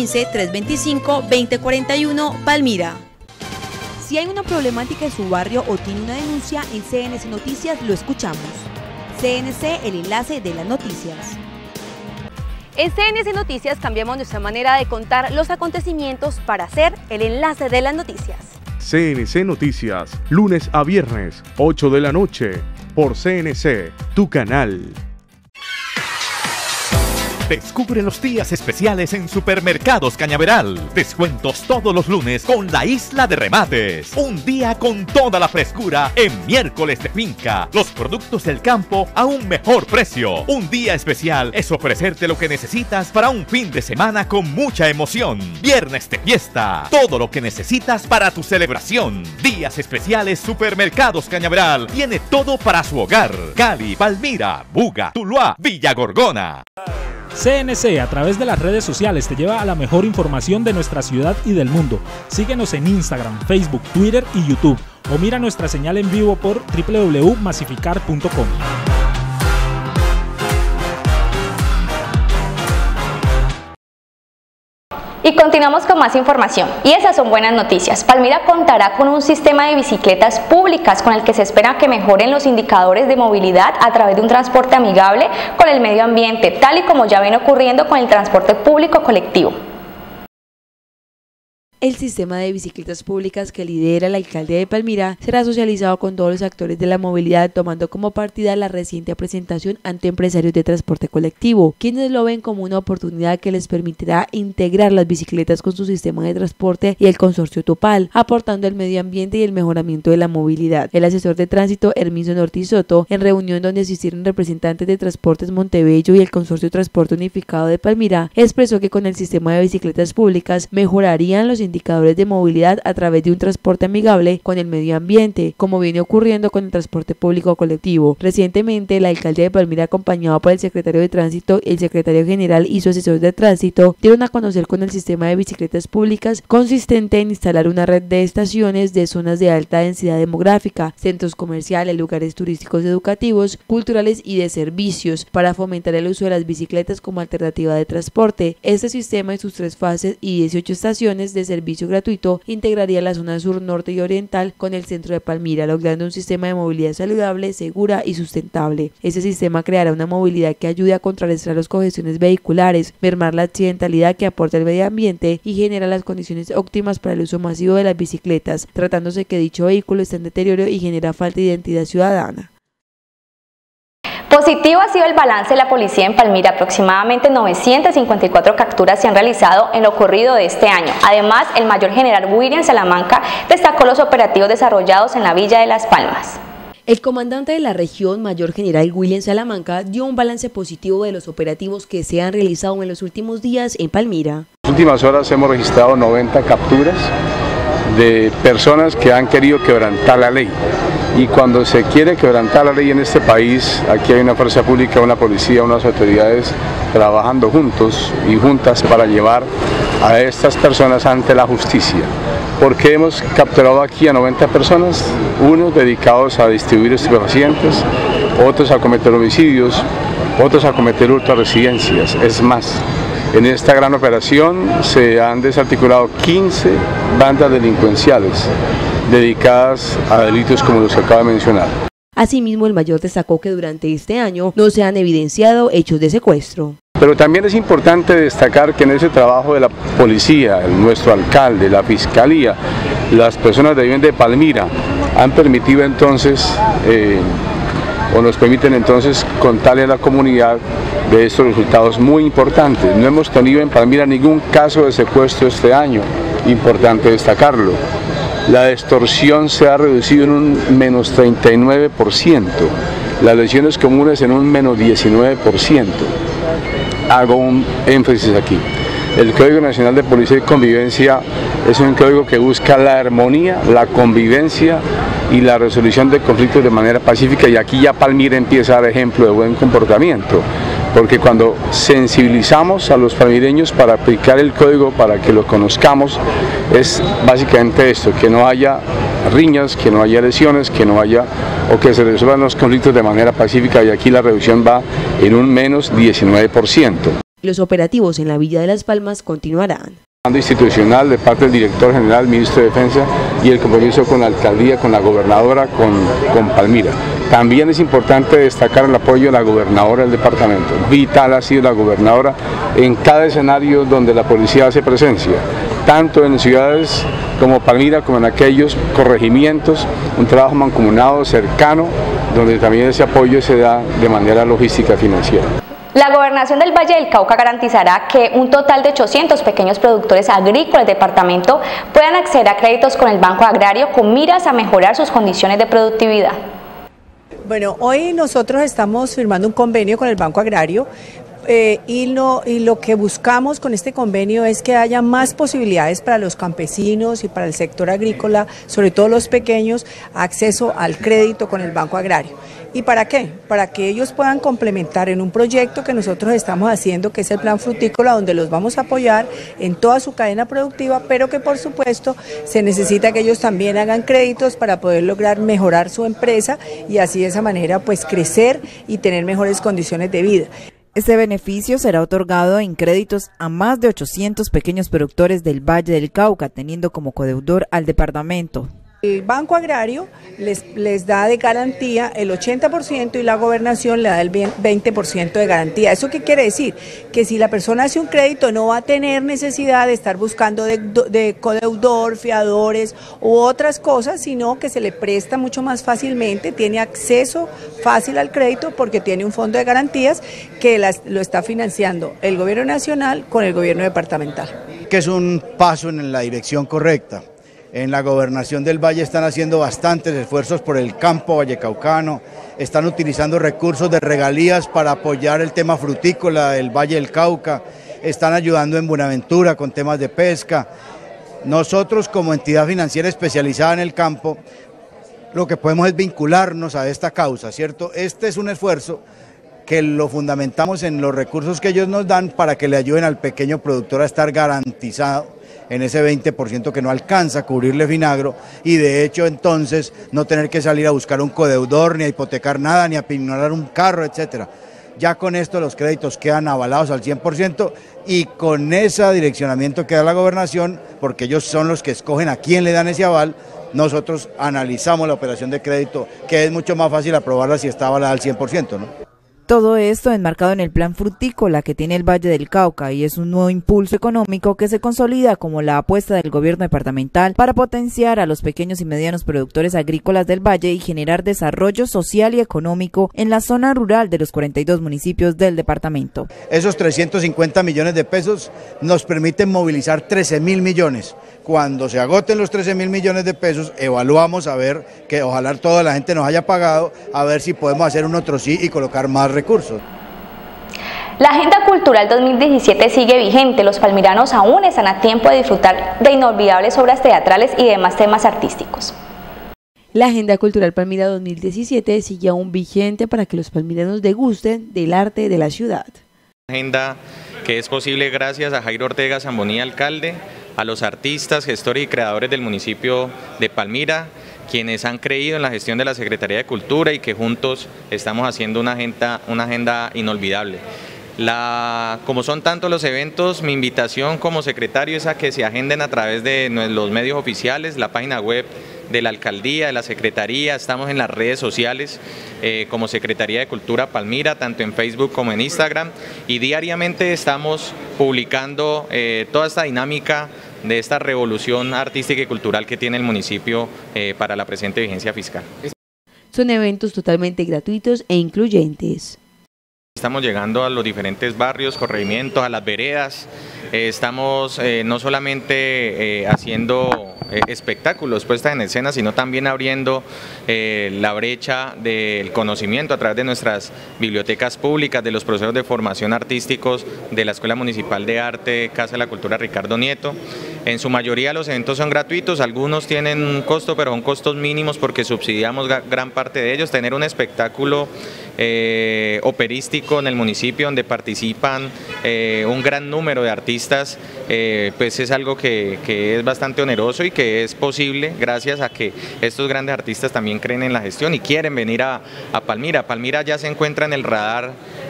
315-325-2041 Palmira. Si hay una problemática en su barrio o tiene una denuncia, en CNC Noticias lo escuchamos. CNC, el enlace de las noticias. En CNC Noticias cambiamos nuestra manera de contar los acontecimientos para ser el enlace de las noticias. CNC Noticias, lunes a viernes, 8 de la noche, por CNC, tu canal. Descubre los días especiales en Supermercados Cañaveral. Descuentos todos los lunes con la Isla de Remates. Un día con toda la frescura en miércoles de finca. Los productos del campo a un mejor precio. Un día especial es ofrecerte lo que necesitas para un fin de semana con mucha emoción. Viernes de fiesta. Todo lo que necesitas para tu celebración. Días especiales Supermercados Cañaveral. Tiene todo para su hogar. Cali, Palmira, Buga, Tuluá, Villa Gorgona. CNC a través de las redes sociales te lleva a la mejor información de nuestra ciudad y del mundo. Síguenos en Instagram, Facebook, Twitter y YouTube o mira nuestra señal en vivo por www.masificar.com. Y continuamos con más información, y esas son buenas noticias. Palmira contará con un sistema de bicicletas públicas con el que se espera que mejoren los indicadores de movilidad a través de un transporte amigable con el medio ambiente, tal y como ya viene ocurriendo con el transporte público colectivo. El sistema de bicicletas públicas que lidera el alcalde de Palmira será socializado con todos los actores de la movilidad, tomando como partida la reciente presentación ante empresarios de transporte colectivo, quienes lo ven como una oportunidad que les permitirá integrar las bicicletas con su sistema de transporte y el consorcio Topal, aportando el medio ambiente y el mejoramiento de la movilidad. El asesor de tránsito Herminson Ortiz Soto, en reunión donde asistieron representantes de Transportes Montebello y el consorcio Transporte Unificado de Palmira, expresó que con el sistema de bicicletas públicas mejorarían los indicadores de movilidad a través de un transporte amigable con el medio ambiente, como viene ocurriendo con el transporte público colectivo. Recientemente, el alcalde de Palmira, acompañado por el secretario de Tránsito, el secretario general y su asesor de tránsito, dieron a conocer con el sistema de bicicletas públicas consistente en instalar una red de estaciones de zonas de alta densidad demográfica, centros comerciales, lugares turísticos, educativos, culturales y de servicios, para fomentar el uso de las bicicletas como alternativa de transporte. Este sistema en sus 3 fases y 18 estaciones de servicio gratuito integraría la zona sur, norte y oriental con el centro de Palmira, logrando un sistema de movilidad saludable, segura y sustentable. Este sistema creará una movilidad que ayude a contrarrestar las congestiones vehiculares, mermar la accidentalidad que aporta el medio ambiente y genera las condiciones óptimas para el uso masivo de las bicicletas, tratándose que dicho vehículo está en deterioro y genera falta de identidad ciudadana. Positivo ha sido el balance de la policía en Palmira. Aproximadamente 954 capturas se han realizado en lo ocurrido de este año. Además, el mayor general William Salamanca destacó los operativos desarrollados en la Villa de Las Palmas. El comandante de la región, mayor general William Salamanca, dio un balance positivo de los operativos que se han realizado en los últimos días en Palmira. En las últimas horas hemos registrado 90 capturas de personas que han querido quebrantar la ley. Y cuando se quiere quebrantar la ley en este país, aquí hay una fuerza pública, una policía, unas autoridades trabajando juntos y juntas para llevar a estas personas ante la justicia. Porque hemos capturado aquí a 90 personas, unos dedicados a distribuir estupefacientes, otros a cometer homicidios, otros a cometer ultrarresidencias. Es más, en esta gran operación se han desarticulado 15 bandas delincuenciales dedicadas a delitos como los que acabo de mencionar. Asimismo, el mayor destacó que durante este año no se han evidenciado hechos de secuestro. Pero también es importante destacar que en ese trabajo de la policía, nuestro alcalde, la fiscalía, las personas de vivienda de Palmira han permitido entonces, o nos permiten entonces contarle a la comunidad de estos resultados muy importantes. No hemos tenido en Palmira ningún caso de secuestro este año, importante destacarlo. la extorsión se ha reducido en un menos 39%, las lesiones comunes en un menos 19%. Hago un énfasis aquí. El Código Nacional de Policía y Convivencia es un código que busca la armonía, la convivencia y la resolución de conflictos de manera pacífica, y aquí ya Palmira empieza a dar ejemplo de buen comportamiento, porque cuando sensibilizamos a los palmireños para aplicar el código, para que lo conozcamos, es básicamente esto, que no haya riñas, que no haya lesiones, que no haya, o que se resuelvan los conflictos de manera pacífica, y aquí la reducción va en un menos 19%. Los operativos en la Villa de Las Palmas continuarán. Institucional de parte del director general, ministro de Defensa, y el compromiso con la alcaldía, con la gobernadora, con Palmira. También es importante destacar el apoyo de la gobernadora del departamento. Vital ha sido la gobernadora en cada escenario donde la policía hace presencia, tanto en ciudades como Palmira como en aquellos corregimientos, un trabajo mancomunado, cercano, donde también ese apoyo se da de manera logística financiera. La Gobernación del Valle del Cauca garantizará que un total de 800 pequeños productores agrícolas del departamento puedan acceder a créditos con el Banco Agrario con miras a mejorar sus condiciones de productividad. Bueno, hoy nosotros estamos firmando un convenio con el Banco Agrario y lo que buscamos con este convenio es que haya más posibilidades para los campesinos y para el sector agrícola, sobre todo los pequeños, acceso al crédito con el Banco Agrario. ¿Y para qué? Para que ellos puedan complementar en un proyecto que nosotros estamos haciendo, que es el Plan Frutícola, donde los vamos a apoyar en toda su cadena productiva, pero que por supuesto se necesita que ellos también hagan créditos para poder lograr mejorar su empresa y así de esa manera pues crecer y tener mejores condiciones de vida. Este beneficio será otorgado en créditos a más de 800 pequeños productores del Valle del Cauca, teniendo como codeudor al departamento. El Banco Agrario les da de garantía el 80% y la gobernación le da el 20% de garantía. ¿Eso qué quiere decir? Que si la persona hace un crédito no va a tener necesidad de estar buscando de codeudor, fiadores u otras cosas, sino que se le presta mucho más fácilmente, tiene acceso fácil al crédito porque tiene un fondo de garantías que lo está financiando el gobierno nacional con el gobierno departamental. Que es un paso en la dirección correcta. En la Gobernación del Valle están haciendo bastantes esfuerzos por el campo vallecaucano, están utilizando recursos de regalías para apoyar el tema frutícola del Valle del Cauca, están ayudando en Buenaventura con temas de pesca. Nosotros como entidad financiera especializada en el campo, lo que podemos es vincularnos a esta causa, ¿cierto? Este es un esfuerzo que lo fundamentamos en los recursos que ellos nos dan para que le ayuden al pequeño productor a estar garantizado en ese 20% que no alcanza a cubrirle Finagro y de hecho entonces no tener que salir a buscar un codeudor, ni a hipotecar nada, ni a pignorar un carro, etcétera. Ya con esto los créditos quedan avalados al 100% y con ese direccionamiento que da la gobernación, porque ellos son los que escogen a quién le dan ese aval, nosotros analizamos la operación de crédito, que es mucho más fácil aprobarla si está avalada al 100%, ¿no? Todo esto enmarcado en el Plan Frutícola que tiene el Valle del Cauca y es un nuevo impulso económico que se consolida como la apuesta del gobierno departamental para potenciar a los pequeños y medianos productores agrícolas del Valle y generar desarrollo social y económico en la zona rural de los 42 municipios del departamento. Esos 350 millones de pesos nos permiten movilizar 13.000 millones. Cuando se agoten los 13.000 millones de pesos, evaluamos a ver que ojalá toda la gente nos haya pagado, a ver si podemos hacer un otro sí y colocar más recursos. La Agenda Cultural 2017 sigue vigente. Los palmiranos aún están a tiempo de disfrutar de inolvidables obras teatrales y demás temas artísticos. La Agenda Cultural Palmira 2017 sigue aún vigente para que los palmiranos degusten del arte de la ciudad. Agenda que es posible gracias a Jairo Ortega Zamboní, alcalde, a los artistas, gestores y creadores del municipio de Palmira, quienes han creído en la gestión de la Secretaría de Cultura y que juntos estamos haciendo una agenda inolvidable. Como son tantos los eventos, mi invitación como secretario es a que se agenden a través de los medios oficiales, la página web de la alcaldía, de la secretaría, estamos en las redes sociales como Secretaría de Cultura Palmira, tanto en Facebook como en Instagram, y diariamente estamos publicando toda esta dinámica de esta revolución artística y cultural que tiene el municipio para la presente vigencia fiscal. Son eventos totalmente gratuitos e incluyentes. Estamos llegando a los diferentes barrios, corregimientos, a las veredas, Estamos no solamente haciendo espectáculos, puestas en escena, sino también abriendo la brecha del conocimiento a través de nuestras bibliotecas públicas, de los procesos de formación artísticos de la Escuela Municipal de Arte, Casa de la Cultura Ricardo Nieto. En su mayoría los eventos son gratuitos, algunos tienen un costo, pero son costos mínimos porque subsidiamos gran parte de ellos. Tener un espectáculo operístico en el municipio donde participan un gran número de artistas, pues es algo que es bastante oneroso y que es posible gracias a que estos grandes artistas también creen en la gestión y quieren venir a Palmira. Palmira ya se encuentra en el radar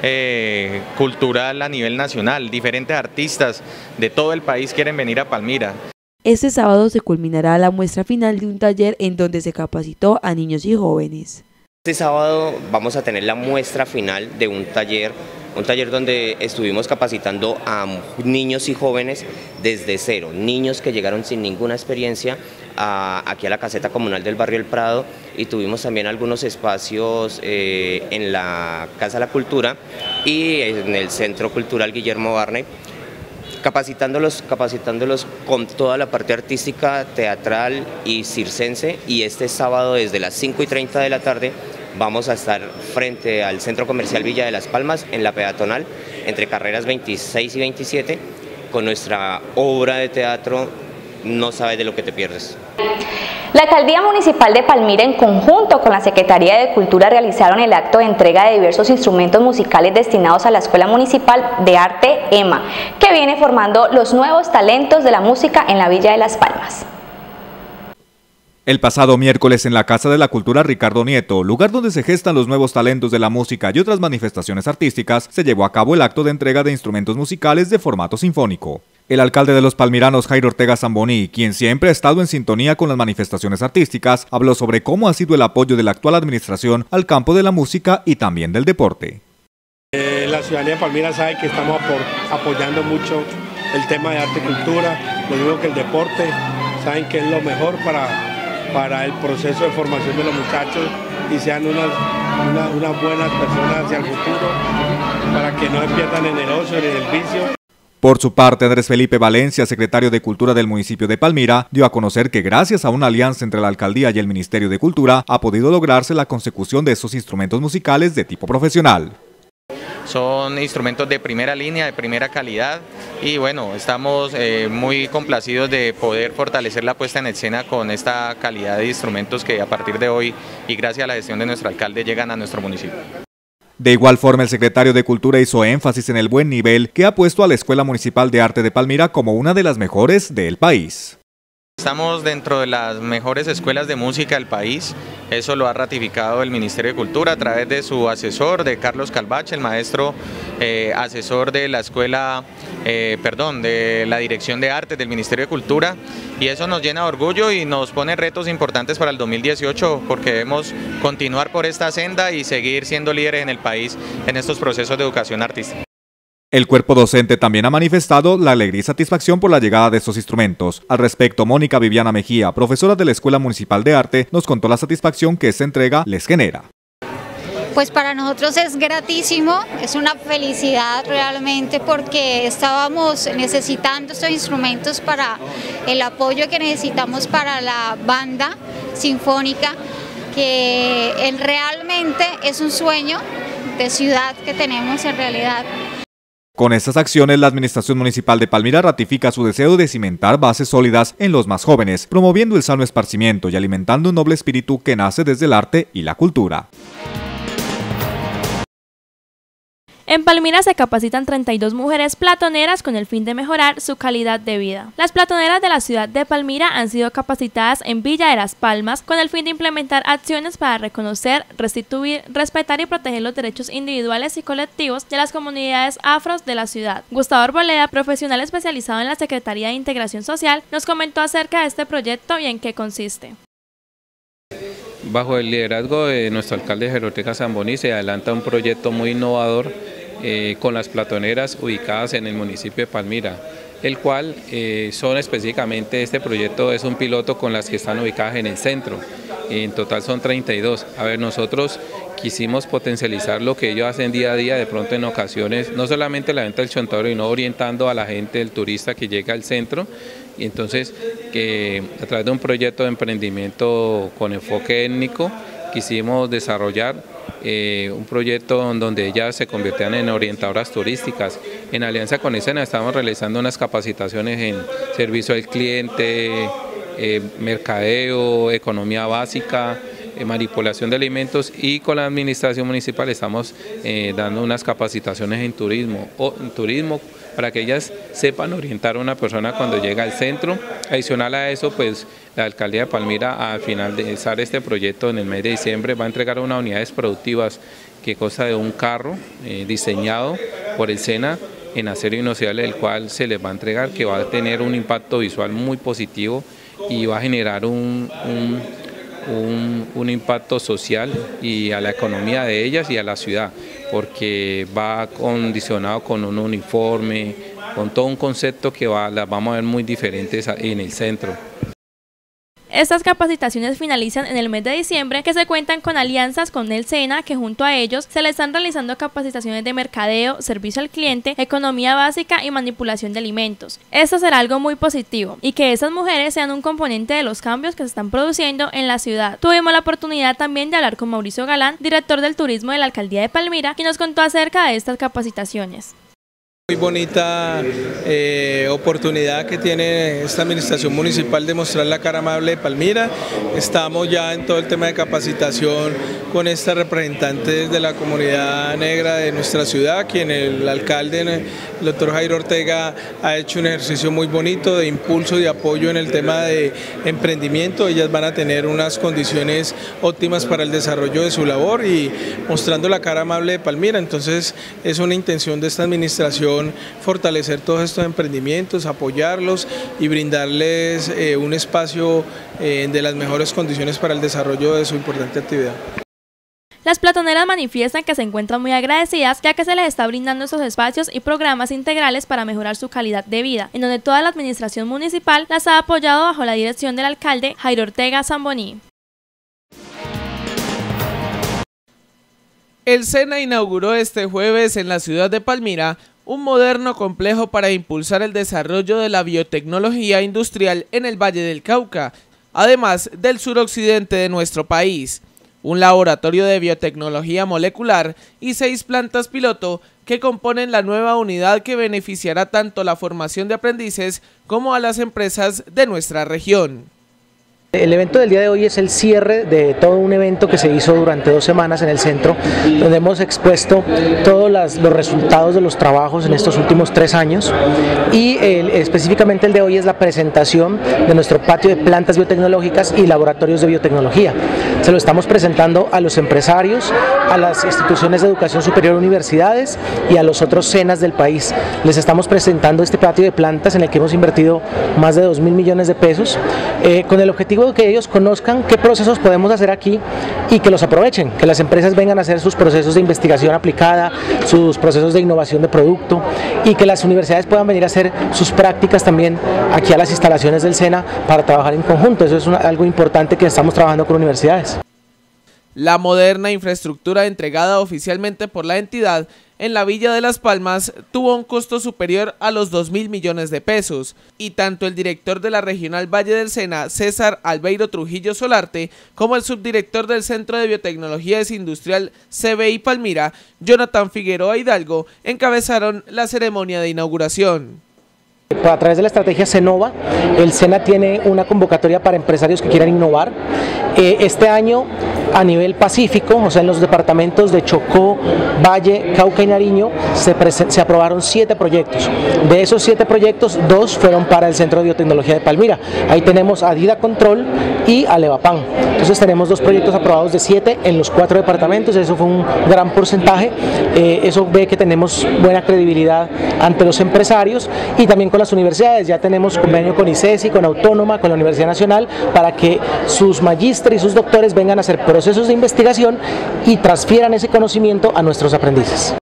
cultural a nivel nacional, diferentes artistas de todo el país quieren venir a Palmira. Este sábado se culminará la muestra final de un taller en donde se capacitó a niños y jóvenes. Este sábado vamos a tener la muestra final de un taller donde estuvimos capacitando a niños y jóvenes desde cero, niños que llegaron sin ninguna experiencia aquí a la caseta comunal del barrio El Prado, y tuvimos también algunos espacios en la Casa de la Cultura y en el Centro Cultural Guillermo Barney, capacitándolos con toda la parte artística, teatral y circense. Y este sábado desde las 5:30 de la tarde vamos a estar frente al Centro Comercial Villa de las Palmas, en la peatonal, entre carreras 26 y 27, con nuestra obra de teatro No sabes de lo que te pierdes. La Alcaldía Municipal de Palmira, en conjunto con la Secretaría de Cultura, realizaron el acto de entrega de diversos instrumentos musicales destinados a la Escuela Municipal de Arte EMA, que viene formando los nuevos talentos de la música en la Villa de las Palmas. El pasado miércoles en la Casa de la Cultura Ricardo Nieto, lugar donde se gestan los nuevos talentos de la música y otras manifestaciones artísticas, se llevó a cabo el acto de entrega de instrumentos musicales de formato sinfónico. El alcalde de los palmiranos, Jairo Ortega Zamboní, quien siempre ha estado en sintonía con las manifestaciones artísticas, habló sobre cómo ha sido el apoyo de la actual administración al campo de la música y también del deporte. La ciudadanía de Palmira sabe que estamos apoyando mucho el tema de arte y cultura, lo mismo que el deporte, saben que es lo mejor para el proceso de formación de los muchachos y sean unas buenas personas hacia el futuro, para que no se pierdan en el ocio ni en el vicio. Por su parte, Andrés Felipe Valencia, secretario de Cultura del municipio de Palmira, dio a conocer que gracias a una alianza entre la alcaldía y el Ministerio de Cultura ha podido lograrse la consecución de estos instrumentos musicales de tipo profesional. Son instrumentos de primera línea, de primera calidad, y bueno, estamos muy complacidos de poder fortalecer la puesta en escena con esta calidad de instrumentos que a partir de hoy y gracias a la gestión de nuestro alcalde llegan a nuestro municipio. De igual forma, el secretario de Cultura hizo énfasis en el buen nivel que ha puesto a la Escuela Municipal de Arte de Palmira como una de las mejores del país. Estamos dentro de las mejores escuelas de música del país, eso lo ha ratificado el Ministerio de Cultura a través de su asesor, de Carlos Calvache, el maestro asesor de la escuela, de la Dirección de Arte del Ministerio de Cultura, y eso nos llena de orgullo y nos pone retos importantes para el 2018 porque debemos continuar por esta senda y seguir siendo líderes en el país en estos procesos de educación artística. El cuerpo docente también ha manifestado la alegría y satisfacción por la llegada de estos instrumentos. Al respecto, Mónica Viviana Mejía, profesora de la Escuela Municipal de Arte, nos contó la satisfacción que esta entrega les genera. Pues para nosotros es gratísimo, es una felicidad realmente porque estábamos necesitando estos instrumentos para el apoyo que necesitamos para la banda sinfónica, que realmente es un sueño de ciudad que tenemos en realidad. Con estas acciones, la Administración Municipal de Palmira ratifica su deseo de cimentar bases sólidas en los más jóvenes, promoviendo el sano esparcimiento y alimentando un noble espíritu que nace desde el arte y la cultura. En Palmira se capacitan 32 mujeres platoneras con el fin de mejorar su calidad de vida. Las platoneras de la ciudad de Palmira han sido capacitadas en Villa de las Palmas con el fin de implementar acciones para reconocer, restituir, respetar y proteger los derechos individuales y colectivos de las comunidades afros de la ciudad. Gustavo Arboleda, profesional especializado en la Secretaría de Integración Social, nos comentó acerca de este proyecto y en qué consiste. Bajo el liderazgo de nuestro alcalde Jairo Ortega Zamboní se adelanta un proyecto muy innovador con las platoneras ubicadas en el municipio de Palmira, el cual son específicamente, este proyecto es un piloto con las que están ubicadas en el centro, en total son 32. A ver, nosotros quisimos potencializar lo que ellos hacen día a día, de pronto en ocasiones, no solamente la venta del chontaduro, sino orientando a la gente, el turista que llega al centro, y entonces que a través de un proyecto de emprendimiento con enfoque étnico quisimos desarrollar un proyecto donde ellas se convirtieran en orientadoras turísticas. En alianza con ESENA estamos realizando unas capacitaciones en servicio al cliente, mercadeo, economía básica, manipulación de alimentos, y con la administración municipal estamos dando unas capacitaciones en turismo para que ellas sepan orientar a una persona cuando llega al centro. Adicional a eso, pues la Alcaldía de Palmira, al finalizar este proyecto en el mes de diciembre, va a entregar unas unidades productivas que consta de un carro diseñado por el SENA en acero inoxidable, el cual se les va a entregar, que va a tener un impacto visual muy positivo y va a generar un impacto social y a la economía de ellas y a la ciudad, porque va condicionado con un uniforme, con todo un concepto que las vamos a ver muy diferentes en el centro. Estas capacitaciones finalizan en el mes de diciembre, que se cuentan con alianzas con el SENA, que junto a ellos se le están realizando capacitaciones de mercadeo, servicio al cliente, economía básica y manipulación de alimentos. Esto será algo muy positivo y que esas mujeres sean un componente de los cambios que se están produciendo en la ciudad. Tuvimos la oportunidad también de hablar con Mauricio Galán, director del turismo de la Alcaldía de Palmira, quien nos contó acerca de estas capacitaciones. Muy bonita oportunidad que tiene esta administración municipal de mostrar la cara amable de Palmira. Estamos ya en todo el tema de capacitación con estas representantes de la comunidad negra de nuestra ciudad, quien el alcalde, el doctor Jairo Ortega, ha hecho un ejercicio muy bonito de impulso y de apoyo en el tema de emprendimiento. Ellas van a tener unas condiciones óptimas para el desarrollo de su labor y mostrando la cara amable de Palmira. Entonces es una intención de esta administración fortalecer todos estos emprendimientos, apoyarlos y brindarles un espacio de las mejores condiciones para el desarrollo de su importante actividad. Las platoneras manifiestan que se encuentran muy agradecidas, ya que se les está brindando esos espacios y programas integrales para mejorar su calidad de vida, en donde toda la administración municipal las ha apoyado bajo la dirección del alcalde Jairo Ortega Zamboní. El SENA inauguró este jueves en la ciudad de Palmira un moderno complejo para impulsar el desarrollo de la biotecnología industrial en el Valle del Cauca, además del suroccidente de nuestro país. Un laboratorio de biotecnología molecular y 6 plantas piloto que componen la nueva unidad que beneficiará tanto la formación de aprendices como a las empresas de nuestra región. El evento del día de hoy es el cierre de todo un evento que se hizo durante 2 semanas en el centro, donde hemos expuesto todos los resultados de los trabajos en estos últimos 3 años y específicamente el de hoy es la presentación de nuestro patio de plantas biotecnológicas y laboratorios de biotecnología. Se lo estamos presentando a los empresarios, a las instituciones de educación superior, universidades y a los otros SENAs del país. Les estamos presentando este patio de plantas en el que hemos invertido más de 2.000 millones de pesos con el objetivo que ellos conozcan qué procesos podemos hacer aquí y que los aprovechen, que las empresas vengan a hacer sus procesos de investigación aplicada, sus procesos de innovación de producto y que las universidades puedan venir a hacer sus prácticas también aquí a las instalaciones del SENA para trabajar en conjunto. Eso es algo importante que estamos trabajando con universidades. La moderna infraestructura entregada oficialmente por la entidad en la Villa de Las Palmas tuvo un costo superior a los 2.000 millones de pesos y tanto el director de la Regional Valle del Sena, César Albeiro Trujillo Solarte, como el subdirector del Centro de Biotecnologías Industrial CBI Palmira, Jonathan Figueroa Hidalgo, encabezaron la ceremonia de inauguración. A través de la estrategia Senova, el SENA tiene una convocatoria para empresarios que quieran innovar. Este año a nivel pacífico, o sea en los departamentos de Chocó, Valle, Cauca y Nariño, se aprobaron 7 proyectos. De esos 7 proyectos, 2 fueron para el Centro de Biotecnología de Palmira. Ahí tenemos a Dida Control y a Levapan. Entonces tenemos 2 proyectos aprobados de 7 en los 4 departamentos, eso fue un gran porcentaje. Eso ve que tenemos buena credibilidad ante los empresarios y también con las universidades. Ya tenemos convenio con ICESI, con Autónoma, con la Universidad Nacional, para que sus magísteres y sus doctores vengan a hacer procesos de investigación y transfieran ese conocimiento a nuestros aprendices.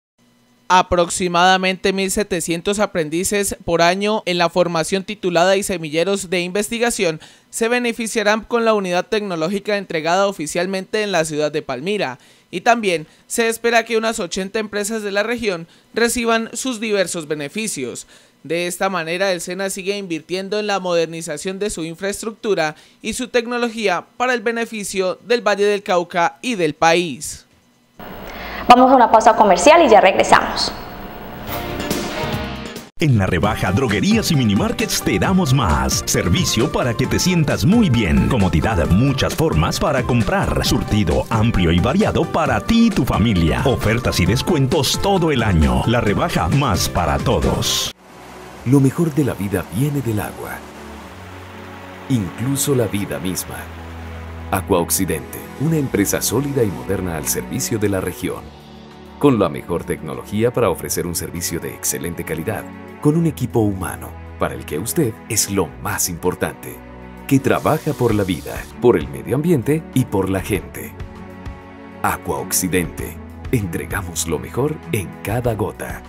Aproximadamente 1.700 aprendices por año en la formación titulada y semilleros de investigación se beneficiarán con la unidad tecnológica entregada oficialmente en la ciudad de Palmira, y también se espera que unas 80 empresas de la región reciban sus diversos beneficios. De esta manera, el SENA sigue invirtiendo en la modernización de su infraestructura y su tecnología para el beneficio del Valle del Cauca y del país. Vamos a una pausa comercial y ya regresamos. En la rebaja Droguerías y Minimarkets te damos más. Servicio para que te sientas muy bien. Comodidad, muchas formas para comprar. Surtido amplio y variado para ti y tu familia. Ofertas y descuentos todo el año. La rebaja más para todos. Lo mejor de la vida viene del agua. Incluso la vida misma. Aqua Occidente, una empresa sólida y moderna al servicio de la región. Con la mejor tecnología para ofrecer un servicio de excelente calidad. Con un equipo humano, para el que usted es lo más importante, que trabaja por la vida, por el medio ambiente y por la gente. Aqua Occidente, entregamos lo mejor en cada gota.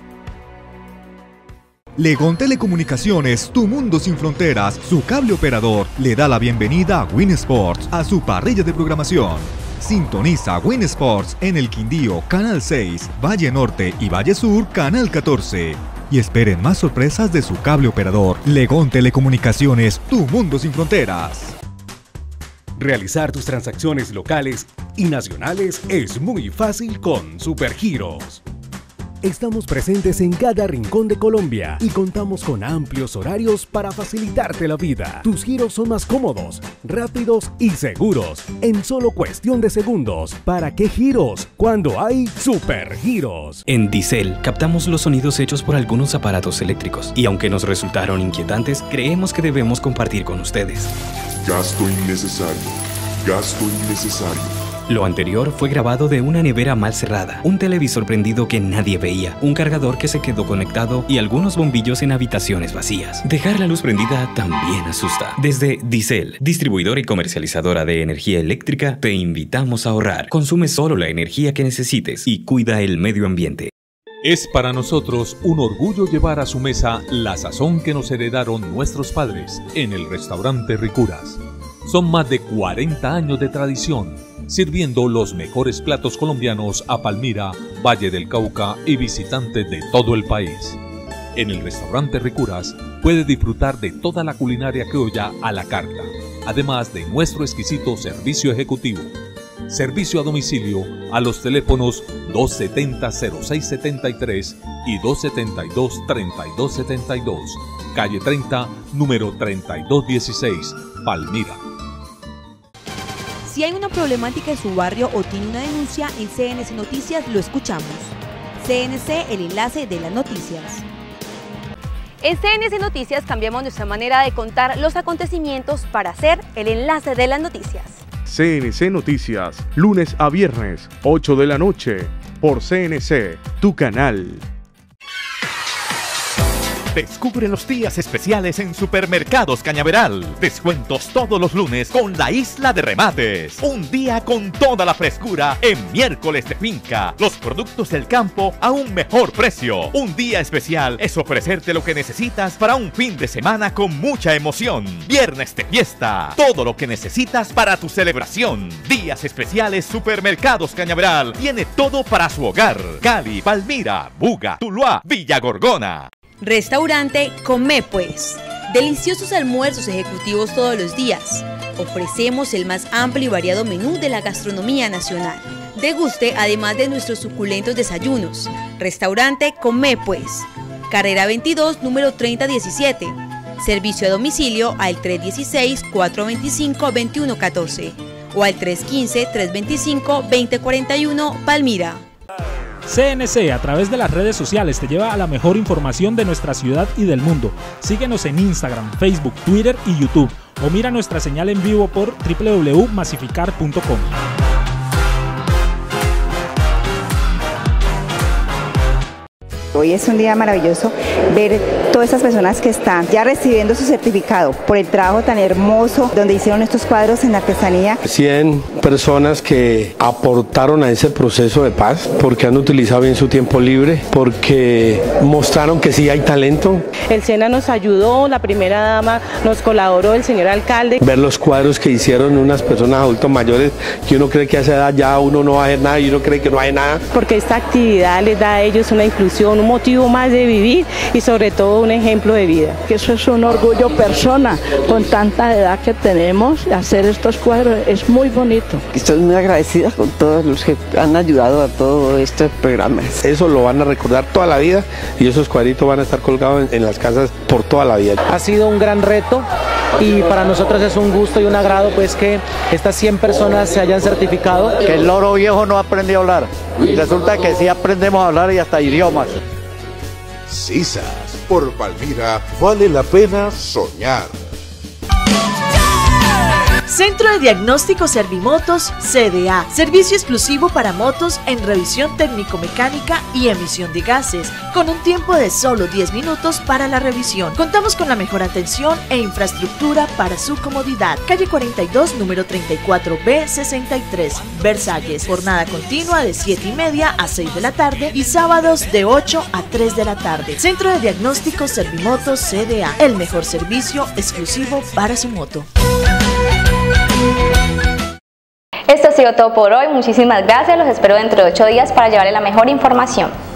Legón Telecomunicaciones, tu mundo sin fronteras, su cable operador, le da la bienvenida a Win Sports, a su parrilla de programación. Sintoniza Win Sports en el Quindío, Canal 6, Valle Norte y Valle Sur, Canal 14. Y esperen más sorpresas de su cable operador. Legón Telecomunicaciones, tu mundo sin fronteras. Realizar tus transacciones locales y nacionales es muy fácil con Supergiros. Estamos presentes en cada rincón de Colombia y contamos con amplios horarios para facilitarte la vida. Tus giros son más cómodos, rápidos y seguros, en solo cuestión de segundos. ¿Para qué giros? Cuando hay Supergiros. En Dicel captamos los sonidos hechos por algunos aparatos eléctricos y aunque nos resultaron inquietantes, creemos que debemos compartir con ustedes. Gasto innecesario. Gasto innecesario. Lo anterior fue grabado de una nevera mal cerrada, un televisor prendido que nadie veía, un cargador que se quedó conectado y algunos bombillos en habitaciones vacías. Dejar la luz prendida también asusta. Desde Dicel, distribuidora y comercializadora de energía eléctrica, te invitamos a ahorrar. Consume solo la energía que necesites y cuida el medio ambiente. Es para nosotros un orgullo llevar a su mesa la sazón que nos heredaron nuestros padres en el restaurante Ricuras. Son más de 40 años de tradición, sirviendo los mejores platos colombianos a Palmira, Valle del Cauca y visitantes de todo el país. En el restaurante Ricuras puede disfrutar de toda la culinaria criolla a la carta, además de nuestro exquisito servicio ejecutivo. Servicio a domicilio a los teléfonos 270-0673 y 272-3272, calle 30, número 3216, Palmira. Si hay una problemática en su barrio o tiene una denuncia, en CNC Noticias lo escuchamos. CNC, el enlace de las noticias. En CNC Noticias cambiamos nuestra manera de contar los acontecimientos para ser el enlace de las noticias. CNC Noticias, lunes a viernes, 8 de la noche, por CNC, tu canal. Descubre los días especiales en Supermercados Cañaveral. Descuentos todos los lunes con la Isla de Remates. Un día con toda la frescura en miércoles de finca. Los productos del campo a un mejor precio. Un día especial es ofrecerte lo que necesitas para un fin de semana con mucha emoción. Viernes de fiesta. Todo lo que necesitas para tu celebración. Días especiales Supermercados Cañaveral. Tiene todo para su hogar. Cali, Palmira, Buga, Tuluá, Villa Gorgona. Restaurante Come Pues. Deliciosos almuerzos ejecutivos todos los días. Ofrecemos el más amplio y variado menú de la gastronomía nacional. Deguste además de nuestros suculentos desayunos. Restaurante Come Pues. Carrera 22, número 3017. Servicio a domicilio al 316-425-2114 o al 315-325-2041 Palmira. CNC a través de las redes sociales te lleva a la mejor información de nuestra ciudad y del mundo. Síguenos en Instagram, Facebook, Twitter y YouTube o mira nuestra señal en vivo por www.masificar.com. Hoy es un día maravilloso ver todas estas personas que están ya recibiendo su certificado por el trabajo tan hermoso donde hicieron estos cuadros en artesanía. 100 personas que aportaron a ese proceso de paz porque han utilizado bien su tiempo libre, porque mostraron que sí hay talento. El SENA nos ayudó, la primera dama nos colaboró, el señor alcalde. Ver los cuadros que hicieron unas personas adultos mayores que uno cree que a esa edad ya uno no va a hacer nada y uno cree que no hay nada. Porque esta actividad les da a ellos una inclusión, un motivo más de vivir y sobre todo un ejemplo de vida. Eso es un orgullo persona, con tanta edad que tenemos, hacer estos cuadros es muy bonito. Estoy muy agradecida con todos los que han ayudado a todo este programa. Eso lo van a recordar toda la vida y esos cuadritos van a estar colgados en las casas por toda la vida. Ha sido un gran reto y para nosotros es un gusto y un agrado pues que estas 100 personas se hayan certificado. Que el loro viejo no aprendió a hablar y resulta que sí aprendemos a hablar y hasta idiomas. CISAS, por Palmira vale la pena soñar. Centro de Diagnóstico Servimotos CDA, servicio exclusivo para motos en revisión técnico-mecánica y emisión de gases, con un tiempo de solo 10 minutos para la revisión. Contamos con la mejor atención e infraestructura para su comodidad. Calle 42, número 34B63, Versalles. Jornada continua de 7:30 a 6 de la tarde y sábados de 8 a 3 de la tarde. Centro de Diagnóstico Servimotos CDA, el mejor servicio exclusivo para su moto. Esto ha sido todo por hoy, muchísimas gracias, los espero dentro de 8 días para llevarles la mejor información.